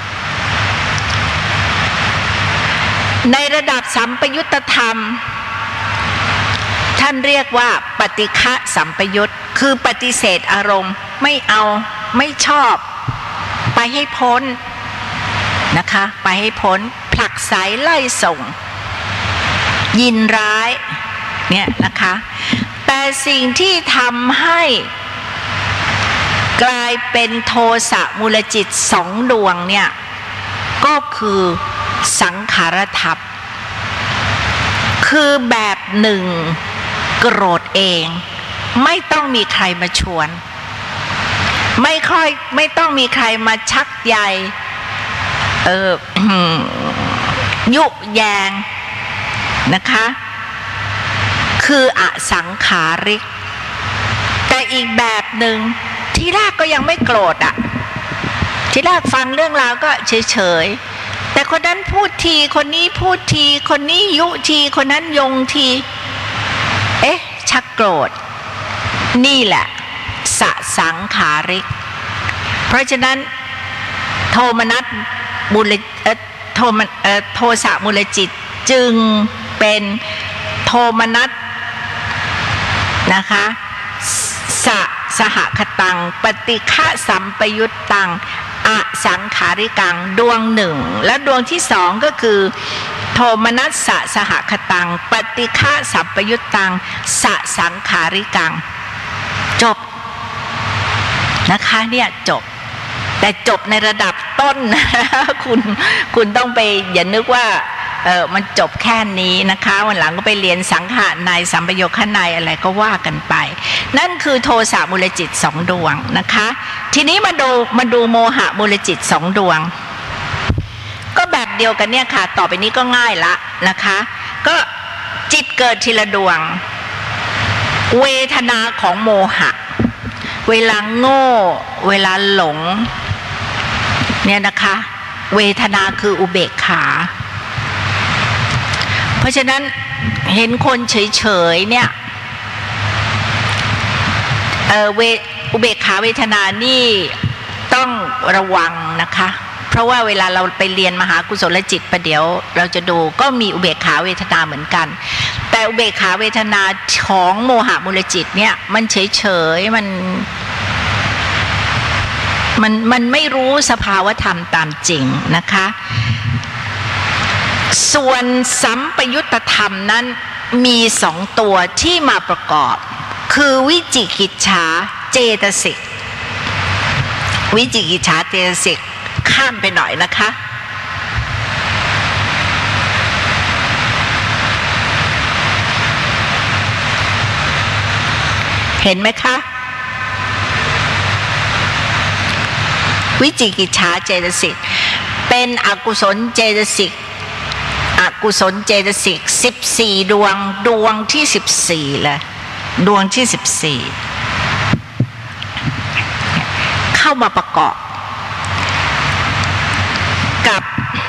ในระดับสัมปยุตตธรรมท่านเรียกว่าปฏิฆะสัมปยุตคือปฏิเสธอารมณ์ไม่เอาไม่ชอบไปให้พ้นนะคะไปให้พ้นผลักไสไล่ส่งยินร้ายเนี่ยนะคะแต่สิ่งที่ทำให้กลายเป็นโทสะมูลจิตสองดวงเนี่ยก็คือสังขารธรรมคือแบบหนึ่งโกรธเองไม่ต้องมีใครมาชวนไม่ค่อยไม่ต้องมีใครมาชักใยเออ ยุแยงนะคะคืออสังขาริกแต่อีกแบบหนึ่งที่แรกก็ยังไม่โกรธอ่ะที่แรกฟังเรื่องราวก็เฉยๆแต่คนนั้นพูดทีคนนี้พูดทีคนนี้ยุทีคนนั้นยงทีเอ๊ะชักโกรธนี่แหละสสังขาริกเพราะฉะนั้นโทมนัสมูลเอ่อโทมเอ่อโทสะมูลจิตจึงเป็นโทมนัสนะคะสะสหคตังปฏิฆะสัมปยุตตังอสังขาริกังดวงหนึ่งและดวงที่สองก็คือโทมนัสสะสหคตังปฏิฆะสัมปยุตตังสะสังขาริกังจบนะคะเนี่ยจบแต่จบในระดับต้นนะคุณคุณต้องไปอย่านึกว่าเออมันจบแค่นี้นะคะวันหลังก็ไปเรียนสังขะในสัมปโยคะในอะไรก็ว่ากันไปนั่นคือโทสะมูลจิตสองดวงนะคะทีนี้มาดูมาดูโมหะมูลจิตสองดวงก็แบบเดียวกันเนี่ยค่ะต่อไปนี้ก็ง่ายละนะคะก็จิตเกิดทีละดวงเวทนาของโมหะเวลาโง่เวลาหลงเนี่ยนะคะเวทนาคืออุเบกขาเพราะฉะนั้นเห็นคนเฉยๆเนี่ยเออเวอุเบกขาเวทนานี่ต้องระวังนะคะเพราะว่าเวลาเราไปเรียนมหากุศลจิตประเดี๋ยวเราจะดูก็มีอุเบกขาเวทนาเหมือนกันแต่อุเบกขาเวทนาของโมหะมูลจิตเนี่ยมันเฉยๆมันมันมันไม่รู้สภาวธรรมตามจริงนะคะส่วนสัมปยุตธรรมนั้นมีสองตัวที่มาประกอบคือวิจิกิจฉาเจตสิกวิจิกิจฉาเจตสิกข้ามไปหน่อยนะคะเห็นไหมคะวิจิกิจฉาเจตสิกเป็นอกุศลเจตสิกอกุศลเจตสิกสิบสี่ดวงดวงที่สิบสี่เลยดวงที่สิบสี่เข้ามาประกอบกับ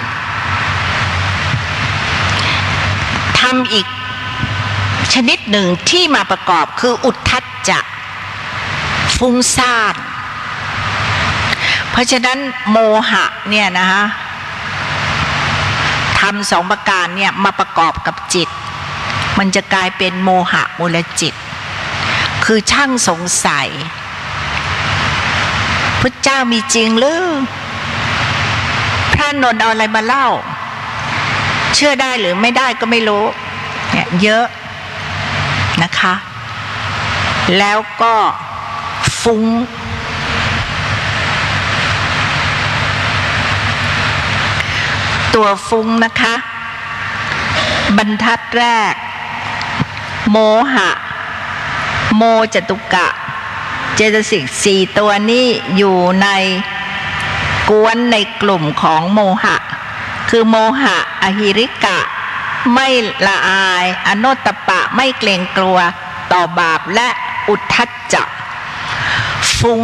ทำอีกชนิดหนึ่งที่มาประกอบคืออุทธัจจะฟุ้งซ่านเพราะฉะนั้นโมหะเนี่ยนะคะทำสองประการเนี่ยมาประกอบกับจิตมันจะกลายเป็นโมหะมูลจิตคือช่างสงสัยพระเจ้ามีจริงหรือพระนนท์เอาอะไรมาเล่าเชื่อได้หรือไม่ได้ก็ไม่รู้เนี่ยเยอะนะคะแล้วก็ฟุ้งตัวฟุ้งนะคะบรรทัดแรกโมหะโมจตุกะเจตสิกสี่ตัวนี้อยู่ในกวนในกลุ่มของโมหะคือโมหะอหิริกะไม่ละอายอโนตตปะไม่เกรงกลัวต่อบาปและอุทธัจจะฟุ้ง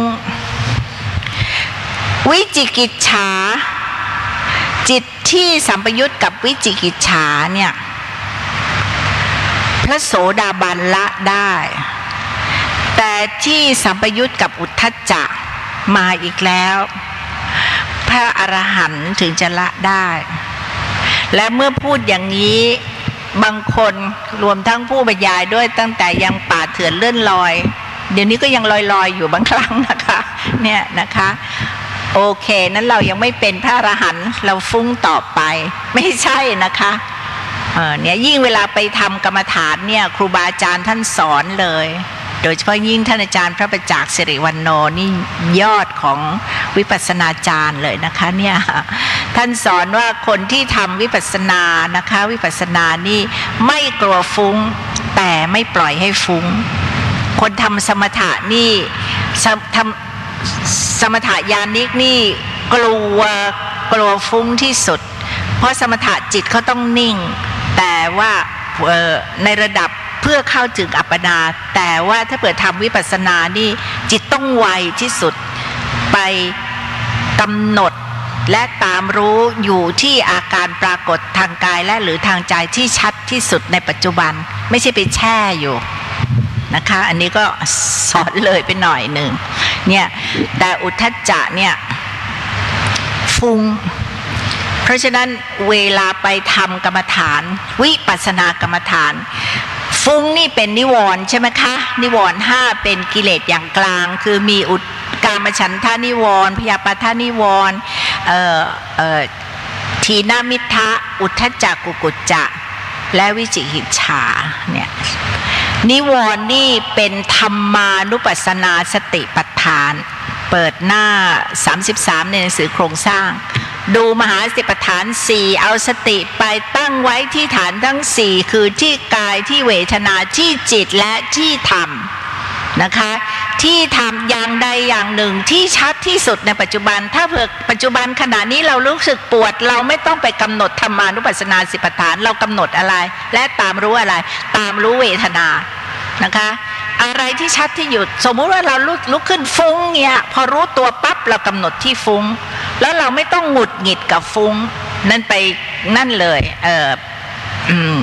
วิจิกิจฉาจิตที่สัมปยุตกับวิจิกิจฉาเนี่ยพระโสดาบันละได้แต่ที่สัมปยุตกับอุทธัจจะมาอีกแล้วพระอรหันต์ถึงจะละได้และเมื่อพูดอย่างนี้บางคนรวมทั้งผู้บรรยายด้วยตั้งแต่ยังป่าเถื่อนเลื่อนลอยเดี๋ยวนี้ก็ยังลอยๆ อยู่บางครั้งนะคะเนี่ยนะคะโอเคนั้นเรายังไม่เป็นพระอรหันต์เราฟุ้งต่อไปไม่ใช่นะคะเออเนี่ยยิ่งเวลาไปทำกรรมฐานเนี่ยครูบาอาจารย์ท่านสอนเลยโดยเฉพาะยิ่งท่านอาจารย์พระประจักษ์สิริวัณโนนี่ยอดของวิปัสสนาจารย์เลยนะคะเนี่ยท่านสอนว่าคนที่ทำวิปัสสนานะคะวิปัสสนานี่ไม่กลัวฟุ้งแต่ไม่ปล่อยให้ฟุ้งคนทำสมถะนี่ทำสมถะญาณิกนี่กลัวกลัวฟุ้งที่สุดเพราะสมถะจิตเขาต้องนิ่งแต่ว่าในระดับเพื่อเข้าถึงอัปปนาแต่ว่าถ้าเปิดทำวิปัสสนานี่จิตต้องไวที่สุดไปกำหนดและตามรู้อยู่ที่อาการปรากฏทางกายและหรือทางใจที่ชัดที่สุดในปัจจุบันไม่ใช่ไปแช่อยู่นะคะอันนี้ก็สอนเลยไปหน่อยหนึ่งเนี่ยแต่อุทธัจจะเนี่ยฟุ้งเพราะฉะนั้นเวลาไปทำกรรมฐานวิปัสสนากรรมฐานฟุ้งนี่เป็นนิวรณ์ใช่ไหมคะนิวรณ์ห้าเป็นกิเลสอย่างกลางคือมีอุดกามฉันทานิวรณ์พยาปาทานิวรณ์เอ่อเอ่อทีนามิทะอุทธัจจะกุกุจจะและวิจิกิจฉาเนี่ยนิวรณ์นี่เป็นธรรมานุปัสสนาสติปัฏฐานเปิดหน้าสามสิบสามในหนังสือโครงสร้างดูมหาสติปัฏฐานสี่เอาสติไปตั้งไว้ที่ฐานทั้งสี่คือที่กายที่เวทนาที่จิตและที่ธรรมนะคะที่ทำอย่างใดอย่างหนึ่งที่ชัดที่สุดในปัจจุบันถ้าเผื่อปัจจุบันขณะนี้เรารู้สึกปวดเราไม่ต้องไปกำหนดธรรมานุปัสสนาสติปัฏฐานเรากำหนดอะไรและตามรู้อะไรตามรู้เวทนานะคะอะไรที่ชัดที่หยุดสมมุติว่าเราลุกลุกขึ้นฟุ้งเนี่ยพอรู้ตัวปั๊บเรากำหนดที่ฟุ้งแล้วเราไม่ต้องหงุดหงิดกับฟุ้งนั่นไปนั่นเลยเอออืม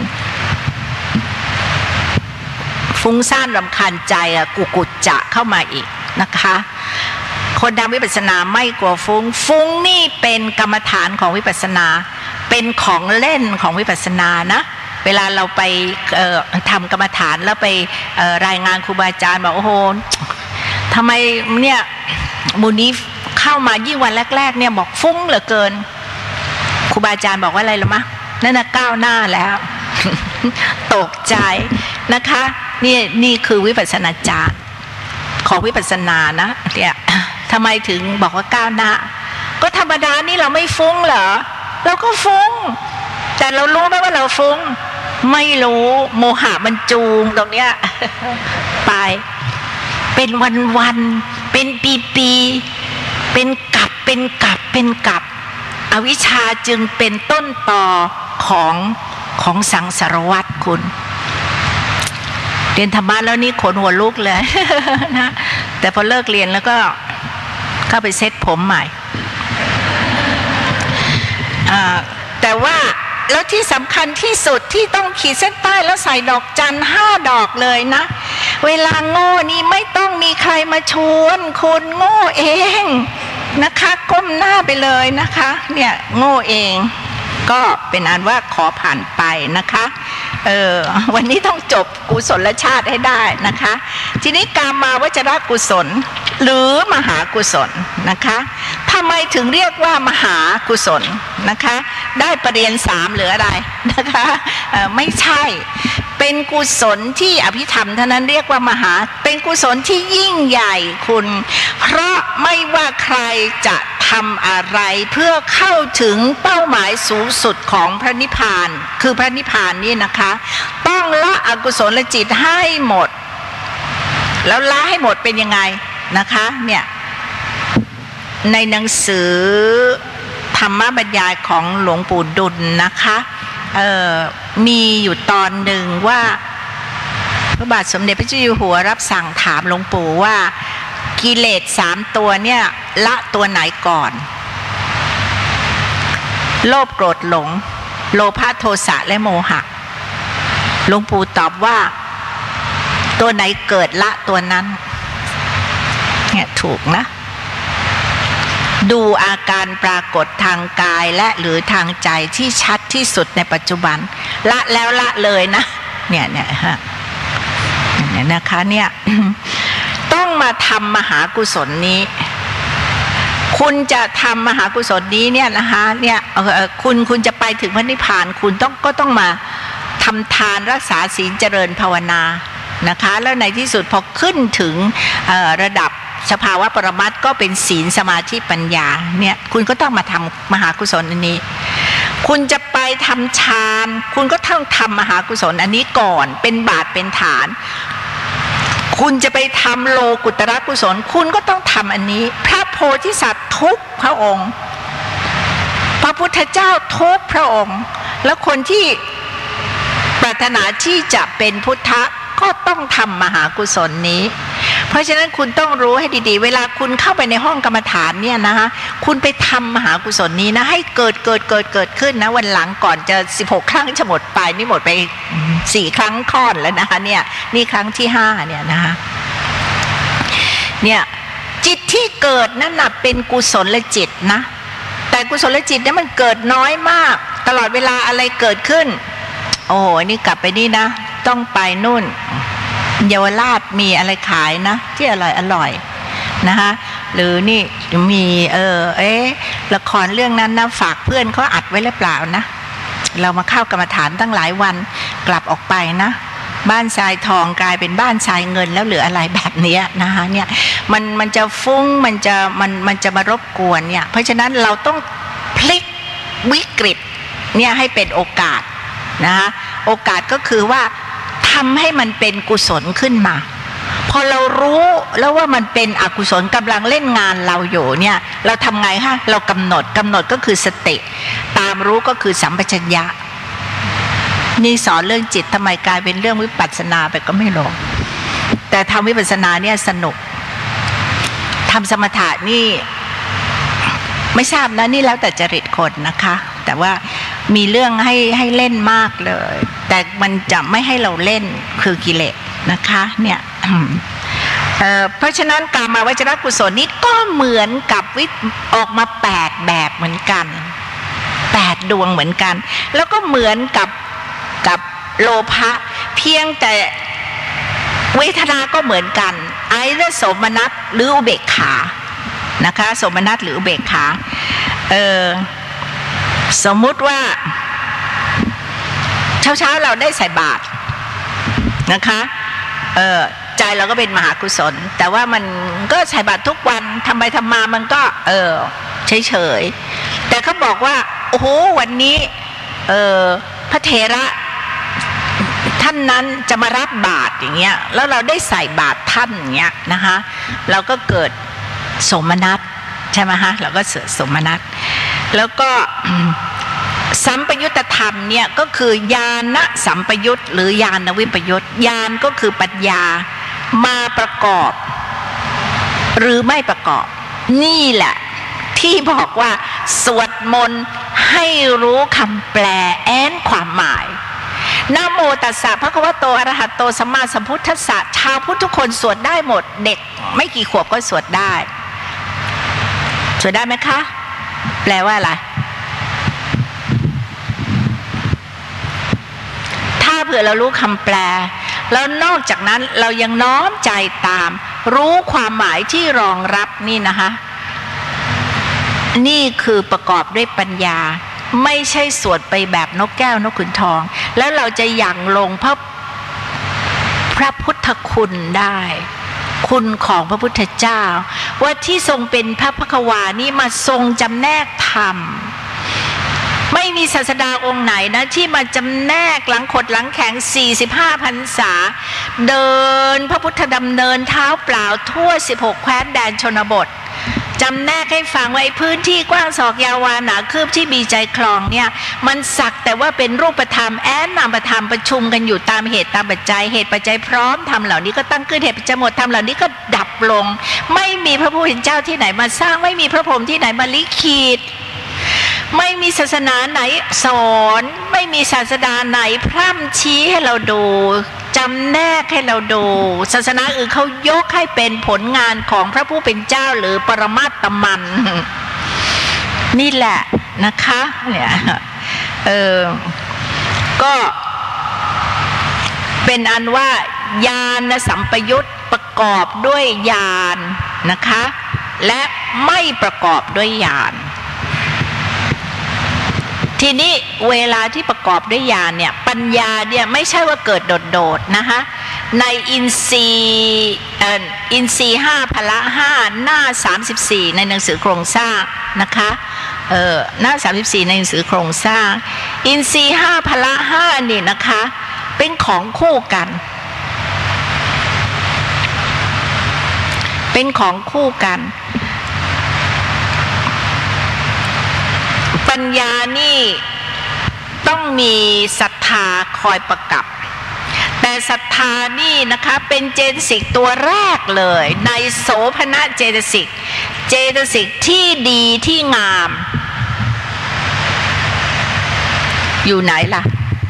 ฟุ้งซ่านรำคาญใจอะกุกุจจะเข้ามาอีกนะคะคนทำวิปัสสนาไม่กลัวฟุ้งฟุ้งนี่เป็นกรรมฐานของวิปัสสนาเป็นของเล่นของวิปัสสนานะเวลาเราไปทำกรรมฐานแล้วไปรายงานครูบาอาจารย์บอกโอ้โหทำไมเนี่ยมูนี้เข้ามายิ่งวันแรกๆเนี่ยบอกฟุ้งเหลือเกินครูบาอาจารย์บอกว่าอะไรหรือมะนั่นน่ะก้าวหน้าแล้วตกใจนะคะนี่นี่คือวิปัสสนาจารย์ของวิปัสสนานะเนี่ยทำไมถึงบอกว่าก้าวหน้าก็ธรรมดานี่เราไม่ฟุ้งเหรอเราก็ฟุ้งแต่เรารู้ไหมว่าเราฟุ้งไม่รู้โมหะมันจูงตรงเนี้ยไปเป็นวันๆเป็นปีๆเป็นกับเป็นกับเป็นกับอวิชชาจึงเป็นต้นตอของของสังสารวัฏคุณเรียนธรรมะแล้วนี่ขนหัวลุกเลยนะแต่พอเลิกเรียนแล้วก็เข้าไปเซ็ตผมใหม่แต่ว่าแล้วที่สำคัญที่สุดที่ต้องขีดเส้นใต้แล้วใส่ดอกจันห้าดอกเลยนะเวลาโง่นี่ไม่ต้องมีใครมาชวนคุณโง่เองนะคะก้มหน้าไปเลยนะคะเนี่ยโง่เองก็เป็นอันว่าขอผ่านไปนะคะเออวันนี้ต้องจบกุศลชาติให้ได้นะคะทีนี้กามาวจรกุศลหรือมหากุศลนะคะทำไมถึงเรียกว่ามหากุศลนะคะได้ประเด็นสามหรืออะไรนะคะไม่ใช่เป็นกุศลที่อภิธรรมเท่านั้นเรียกว่ามหาเป็นกุศลที่ยิ่งใหญ่คุณเพราะไม่ว่าใครจะทำอะไรเพื่อเข้าถึงเป้าหมายสูงสุดของพระนิพพานคือพระนิพพานนี่นะคะต้องละอกุศลจิตให้หมดแล้วละให้หมดเป็นยังไงนะคะเนี่ยในหนังสือธรรมบรรยายของหลวงปู่ดุลนะคะเอ่อมีอยู่ตอนหนึ่งว่าพระบาทสมเด็จพระเจ้าอยู่หัวรับสั่งถามหลวงปู่ว่ากิเลสสามตัวเนี่ยละตัวไหนก่อนโลภโกรธหลงโลภะโทสะและโมหะหลวงปู่ตอบว่าตัวไหนเกิดละตัวนั้นเนี่ยถูกนะดูอาการปรากฏทางกายและหรือทางใจที่ชัดที่สุดในปัจจุบันละแล้วละเลยนะเนี่ยเนี่ยฮะเนี่ยนะคะเนี่ยต้องมาทำมหากุศลนี้คุณจะทำมหากุศลนี้เนี่ยนะคะเนี่ยคุณคุณจะไปถึงพระนิพพานคุณต้องก็ต้องมาทำทานรักษาศีลเจริญภาวนานะคะแล้วในที่สุดพอขึ้นถึงระดับสภาวะปรมัตถ์ก็เป็นศีลสมาธิปัญญาเนี่ยคุณก็ต้องมาทำมหากุศลอันนี้คุณจะไปทำฌานคุณก็ต้องทำมหากุศลอันนี้ก่อนเป็นบาทเป็นฐานคุณจะไปทำโลกุตระกุศลคุณก็ต้องทำอันนี้พระโพธิสัตว์ทุกพระองค์ทธเจ้าทุกพระองค์แล้วคนที่ปรารถนาที่จะเป็นพุทธะก็ต้องทำมหากุศลนี้เพราะฉะนั้นคุณต้องรู้ให้ดีๆเวลาคุณเข้าไปในห้องกรรมฐานเนี่ยนะคะคุณไปทำมหากุศลนี้นะให้เกิดเกิดเกิดเกิดขึ้นนะวันหลังก่อนจะสิบหกครั้งจะหมดไปนี่หมดไปสี่ครั้งค่อนแล้วนะคะเนี่ยนี่ครั้งที่ห้าเนี่ยนะคะเนี่ยจิตที่เกิดนั่นน่ะเป็นกุศลจิตนะแต่กุศลจิตเนี่ยมันเกิดน้อยมากตลอดเวลาอะไรเกิดขึ้นโอ้โหนี่กลับไปนี่นะต้องไปนู่นเยาวราชมีอะไรขายนะที่อร่อยอร่อยนะคะหรือนี่มีเออเอ๊ะละครเรื่องนั้นนะฝากเพื่อนเขาอัดไว้หรือเปล่านะเรามาเข้ากรรมฐานตั้งหลายวันกลับออกไปนะบ้านทรายทองกลายเป็นบ้านทรายเงินแล้วเหลืออะไรแบบนี้นะคะเนี่ยมันมันจะฟุ้งมันจะมันมันจะมารบกวนเนี่ยเพราะฉะนั้นเราต้องพลิกวิกฤตเนี่ยให้เป็นโอกาสนะคะโอกาสก็คือว่าทำให้มันเป็นกุศลขึ้นมาพอเรารู้แล้วว่ามันเป็นอกุศลกำลังเล่นงานเราอยู่เนี่ยเราทำไงคะเรากำหนดกำหนดก็คือสติตามรู้ก็คือสัมปชัญญะนี่สอนเรื่องจิตทำไมกลายเป็นเรื่องวิปัสสนาไปก็ไม่รู้แต่ทำวิปัสสนาเนี่ยสนุกทำสมถะนี่ไม่ทราบนะนี่แล้วแต่จริตคนนะคะแต่ว่ามีเรื่องให้ให้เล่นมากเลยแต่มันจะไม่ให้เราเล่นคือกิเลสนะคะเนี่ยเอ่อเพราะฉะนั้นกามาวจรกุศลนี้ก็เหมือนกับวิออกมาแปดแบบเหมือนกันแปดดวงเหมือนกันแล้วก็เหมือนกับกับโลภะเพียงแต่เวทนาก็เหมือนกันไอ้เรื่องโสมนัสหรืออุเบกขานะคะโสมนัสหรืออุเบกขาเออสมมุติว่าเช้าๆเราได้ใส่บาตรนะคะเออใจเราก็เป็นมหากุศลแต่ว่ามันก็ใส่บาตรทุกวันทำไปทำมามันก็เออเฉยๆแต่เขาบอกว่าโอ้โหวันนี้เออพระเถระท่านนั้นจะมารับบาตรอย่างเงี้ยแล้วเราได้ใส่บาตรท่านอย่างเงี้ยนะคะเราก็เกิดโสมนัสใช่ไหมฮะเราก็เกิดโสมนัสแล้วก็สัมปยุตธรรมเนี่ยก็คือญาณสัมปยุตหรือญาณวิปยุตญาณก็คือปัญญามาประกอบหรือไม่ประกอบนี่แหละที่บอกว่าสวดมนต์ให้รู้คำแปลแอนความหมายนะโมตัสสะภะคะวะโตอะระหะโตสัมมาสัมพุทธัสสะชาวพุทธทุกคนสวดได้หมดเด็กไม่กี่ขวบก็สวดได้สวดได้ไหมคะแปลว่าอะไรถ้าเผื่อเรารู้คำแปลแล้วนอกจากนั้นเรายังน้อมใจตามรู้ความหมายที่รองรับนี่นะคะนี่คือประกอบด้วยปัญญาไม่ใช่สวดไปแบบนกแก้วนกขุนทองแล้วเราจะหยั่งลงพระพระพุทธคุณได้คุณของพระพุทธเจ้าว่าที่ทรงเป็นพระภควานี่มาทรงจำแนกธรรมไม่มีศาสดาองค์ไหนนะที่มาจำแนกหลังขดหลังแข็งสี่สิบห้าพรรษาเดินพระพุทธดำเนินเท้าเปล่าทั่วสิบหกแคว้นแดนชนบทจำแนกให้ฟังไว้พื้นที่กว้างศอกยาววาหนาคืบที่มีใจคลองเนี่ยมันสักแต่ว่าเป็นรูปธรรมแอนนามธรรมประชุมกันอยู่ตามเหตุตามปัจจัยเหตุปัจจัยพร้อมธรรมเหล่านี้ก็ตั้งขึ้นเหตุปัจจัยหมดธรรมเหล่านี้ก็ดับลงไม่มีพระผู้เป็นเจ้าที่ไหนมาสร้างไม่มีพระพรหมที่ไหนมาลิขิตไม่มีศาสนาไหนสอนไม่มีศาสดาไหนพร่ำชี้ให้เราดูจำแนกให้เราดูศาสนาอื่นเขายกให้เป็นผลงานของพระผู้เป็นเจ้าหรือปรมัตตมันนี่แหละนะคะเนี่ยเออก็เป็นอันว่าญาณสัมปยุตประกอบด้วยญาณนะคะและไม่ประกอบด้วยญาณทีนี้เวลาที่ประกอบด้วยญาณเนี่ยปัญญาเนี่ยไม่ใช่ว่าเกิดโดดๆนะคะในอินทรีย์เอ่ออินทรีย์ห้าพละห้าหน้าสามสิบสี่ในหนังสือโครงสร้างนะคะเอ่อหน้าสามสิบสี่ในหนังสือโครงสร้างอินทรีย์ห้าพละห้านี่นะคะเป็นของคู่กันเป็นของคู่กันปัญญานี่ต้องมีศรัทธาคอยประกับแต่ศรัทธานี่นะคะเป็นเจตสิกตัวแรกเลยในโสภณเจตสิกเจตสิกที่ดีที่งามอยู่ไหนล่ะ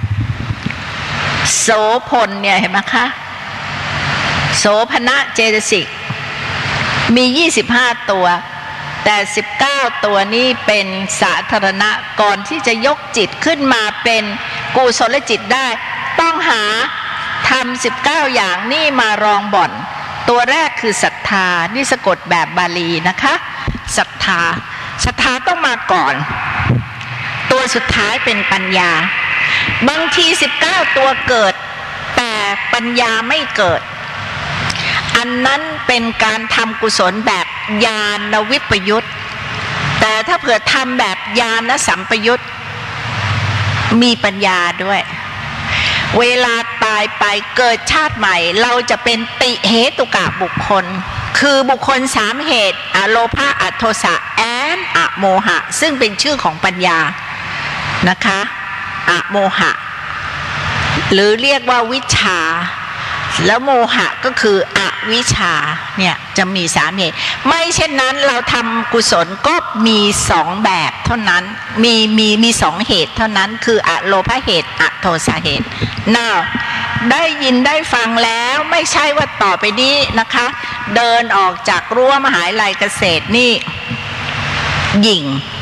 โสพลเนี่ยเห็นไหมคะโสภณเจตสิกมียี่สิบห้าตัวแต่สิบเก้าตัวนี้เป็นสาธารณะก่อนที่จะยกจิตขึ้นมาเป็นกุศลจิตได้ต้องหาทำสิบเก้าอย่างนี่มารองบ่อนตัวแรกคือศรัทธานี่สะกดแบบบาลีนะคะศรัทธาศรัทธาต้องมาก่อนตัวสุดท้ายเป็นปัญญาบางทีสิบเก้าตัวเกิดแต่ปัญญาไม่เกิดอันนั้นเป็นการทำกุศลแบบญาณวิปยุตแต่ถ้าเผื่อทำแบบญาณสัมปยุตมีปัญญาด้วยเวลาตายไปเกิดชาติใหม่เราจะเป็นติเหตุกะบุคคลคือบุคคลสามเหตุอโลภะอโทสะแอนอโมหะซึ่งเป็นชื่อของปัญญานะคะอโมหะหรือเรียกว่าวิชชาแล้วโมหะก็คืออวิชชาเนี่ยจะมีสามเหตุไม่เช่นนั้นเราทำกุศลก็มีสองแบบเท่านั้นมีมีมีสองเหตุเท่านั้นคืออโลภเหตุอโทสะเหตุน่าได้ยินได้ฟังแล้วไม่ใช่ว่าต่อไปนี้นะคะเดินออกจากรั้วมหาวิทยาลัยเกษตรนี่หยิ่ง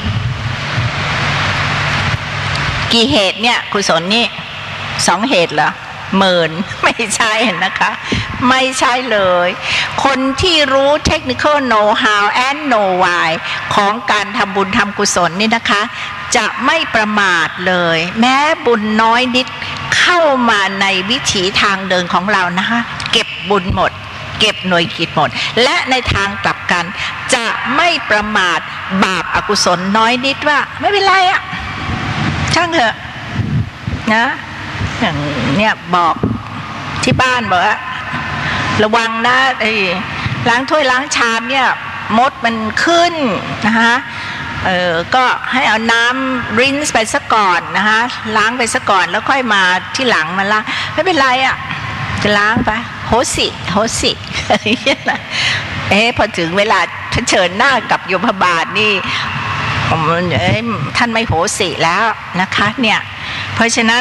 กี่เหตุเนี่ยกุศลนี่สองเหตุเหรอหมื่นไม่ใช่นะคะไม่ใช่เลยคนที่รู้ technical know how and know why ของการทำบุญทำกุศลนี่นะคะจะไม่ประมาทเลยแม้บุญน้อยนิดเข้ามาในวิถีทางเดินของเรานะคะเก็บบุญหมดเก็บหน่วยกิจหมดและในทางกลับกันจะไม่ประมาทบาปอกุศลน้อยนิดว่าไม่เป็นไรอะช่างเถอะนะอย่างเนี่ยบอกที่บ้านบอกว่าระวังนะไอ้ล้างถ้วยล้างชามเนี่ยมดมันขึ้นนะคะเออก็ให้เอาน้ำรินส์ไปซะก่อนนะคะล้างไปซะก่อนแล้วค่อยมาที่หลังมาล้างไม่เป็นไรอ่ะจะล้างไปโหสิโหสิเอ๊ะพอถึงเวลาเผชิญหน้ากับโยมบาลนี่ท่านไม่โหสิแล้วนะคะเนี่ยเพราะฉะนั้น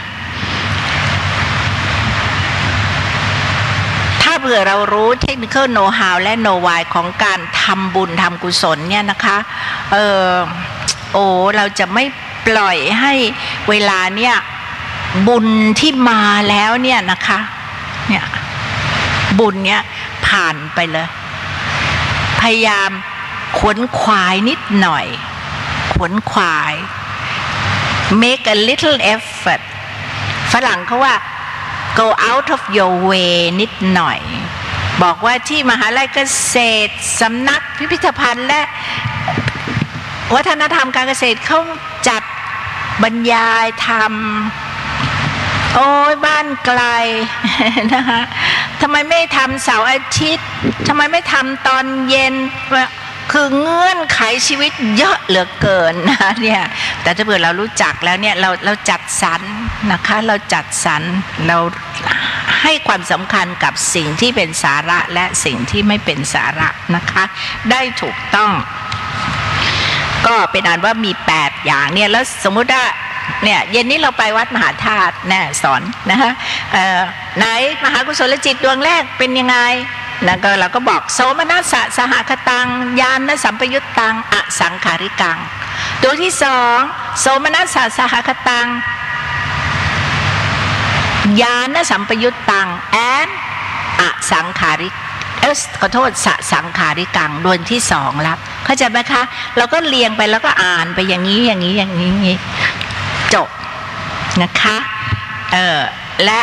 ถ้าเผื่อเรารู้ technical know how และ know why ของการทำบุญทำกุศลเนี่ยนะคะเออโอ้เราจะไม่ปล่อยให้เวลาเนี่ยบุญที่มาแล้วเนี่ยนะคะเนี่ยบุญเนี่ยผ่านไปเลยพยายามขวนขวายนิดหน่อยขวนขวาย make a little effort ฝรั่งเขาว่า go out of your way นิดหน่อยบอกว่าที่มหาลัยเกษตรสำนักพิพิธภัณฑ์และวัฒนธรรมการเกษตรเขาจัดบรรยายทำโอ้ยบ้านไกลนะคะทำไมไม่ทำเสาร์อาทิตย์ทำไมไม่ทำตอนเย็นคือเงื่อนไขชีวิตเยอะเหลือเกินนะเนี่ยแต่ถ้าเผื่อเรารู้จักแล้วเนี่ยเราเราจัดสรรนะคะเราจัดสรรเราให้ความสำคัญกับสิ่งที่เป็นสาระและสิ่งที่ไม่เป็นสาระนะคะได้ถูกต้องก็เป็นอันว่ามีแปดอย่างเนี่ยแล้วสมมุติว่าเนี่ยเย็นนี้เราไปวัดมหาธาตุแน่สอนนะคะไหนมหากุศลจิตดวงแรกเป็นยังไงแล้วก็เราก็บอกโสมนัสสะสหคตังญาณสัมปยุตตังอสังขาริกังตัวที่สองโสมนัสสะสหคตังญาณสัมปยุตตังแอนอสังขาริเอสขอโทษสสังขาริกังดวงที่สองรับเข้าใจไหมคะเราก็เรียงไปแล้วก็อ่านไปอย่างนี้อย่างนี้อย่างนี้จบนะคะเออและ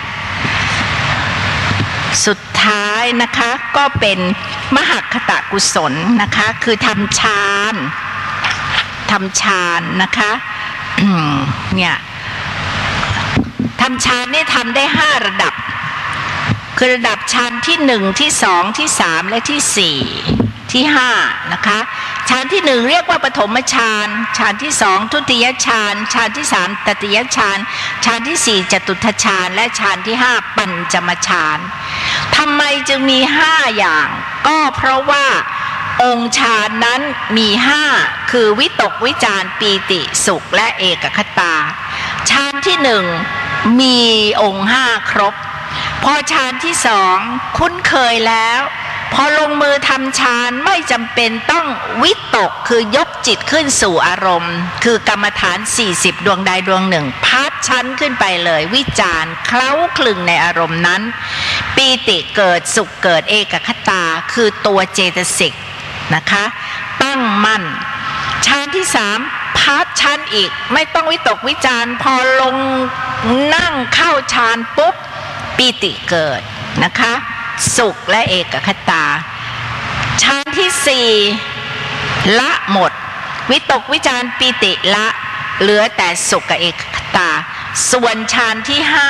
สุดท้ายนะคะก็เป็นมหคตกุศลนะคะคือทำฌานทำฌานนะคะเนี่ยทำฌานนี่ทำได้ห้าระดับคือระดับฌานที่หนึ่งที่สองที่สามและที่สี่ที่ห้านะคะฌานที่หนึ่งเรียกว่าปฐมฌานฌานที่สองทุติยฌานฌานที่สามตติยฌานฌานที่สี่จตุตถฌานและฌานที่ห้าปัญจมฌานทำไมจึงมีห้าอย่างก็เพราะว่าองค์ฌานนั้นมีห้าคือวิตกวิจารปีติสุขและเอกคตาฌานที่หนึ่งมีองค์ห้าครบพอฌานที่สองคุ้นเคยแล้วพอลงมือทำฌานไม่จำเป็นต้องวิตกคือยกจิตขึ้นสู่อารมณ์คือกรรมฐานสี่สิบดวงใดดวงหนึ่งพัดชั้นขึ้นไปเลยวิจารเคล้าคลึงในอารมณ์นั้นปีติเกิดสุขเกิดเอกคตาคือตัวเจตสิกนะคะตั้งมั่นฌานที่สามพัดชั้นอีกไม่ต้องวิตกวิจารพอลงนั่งเข้าฌานปุ๊บปีติเกิดนะคะสุขและเอกคตาฌานที่สี่ละหมดวิตกวิจารปีติละเหลือแต่สุขกับเอกคตาส่วนฌานที่ห้า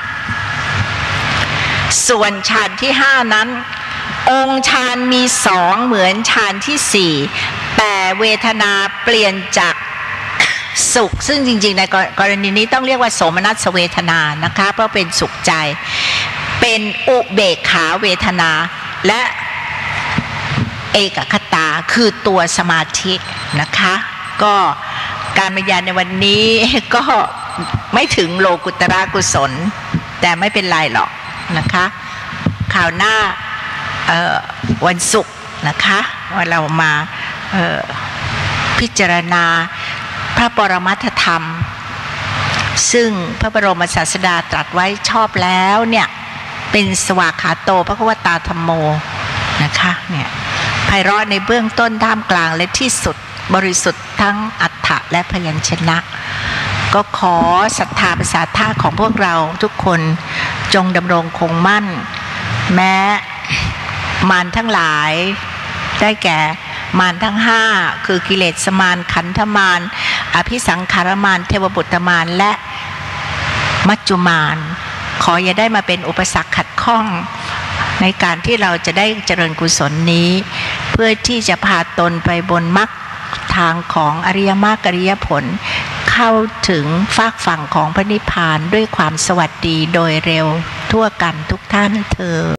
ส่วนฌานที่ห้านั้นองค์ฌานมีสองเหมือนฌานที่สี่แต่เวทนาเปลี่ยนจากสุขซึ่งจริงๆในกรณีนี้ต้องเรียกว่าโสมนัสเวทนานะคะเพราะเป็นสุขใจเป็นอุเบกขาเวทนาและเอกคตาคือตัวสมาธินะคะก็การบรรยายในวันนี้ก็ไม่ถึงโลกุตระกุศลแต่ไม่เป็นไรหรอกนะคะข่าวหน้าวันศุกร์นะคะว่าเรามาพิจารณาพระปรมัตถธรรมซึ่งพระบรมศาสดาตรัสไว้ชอบแล้วเนี่ยเป็นสวากขาโตพระวตาธัมโมนะคะเนี่ยไพเราะในเบื้องต้นท่ามกลางและที่สุดบริสุทธิ์ทั้งอัฏฐะและพยัญชนะก็ขอศรัทธาประสาทะของพวกเราทุกคนจงดำรงคงมั่นแม้มารทั้งหลายได้แก่มารทั้งห้าคือกิเลสมารขันธมารอภิสังขารมารเทวบุตรมารและมัจจุมารขออย่าได้มาเป็นอุปสรรคขัดข้องในการที่เราจะได้เจริญกุศลนี้เพื่อที่จะพาตนไปบนมรรคทางของอริยมรรคอริยผลเข้าถึงฟากฝั่งของพระนิพพานด้วยความสวัสดีโดยเร็วทั่วกันทุกท่านเธอ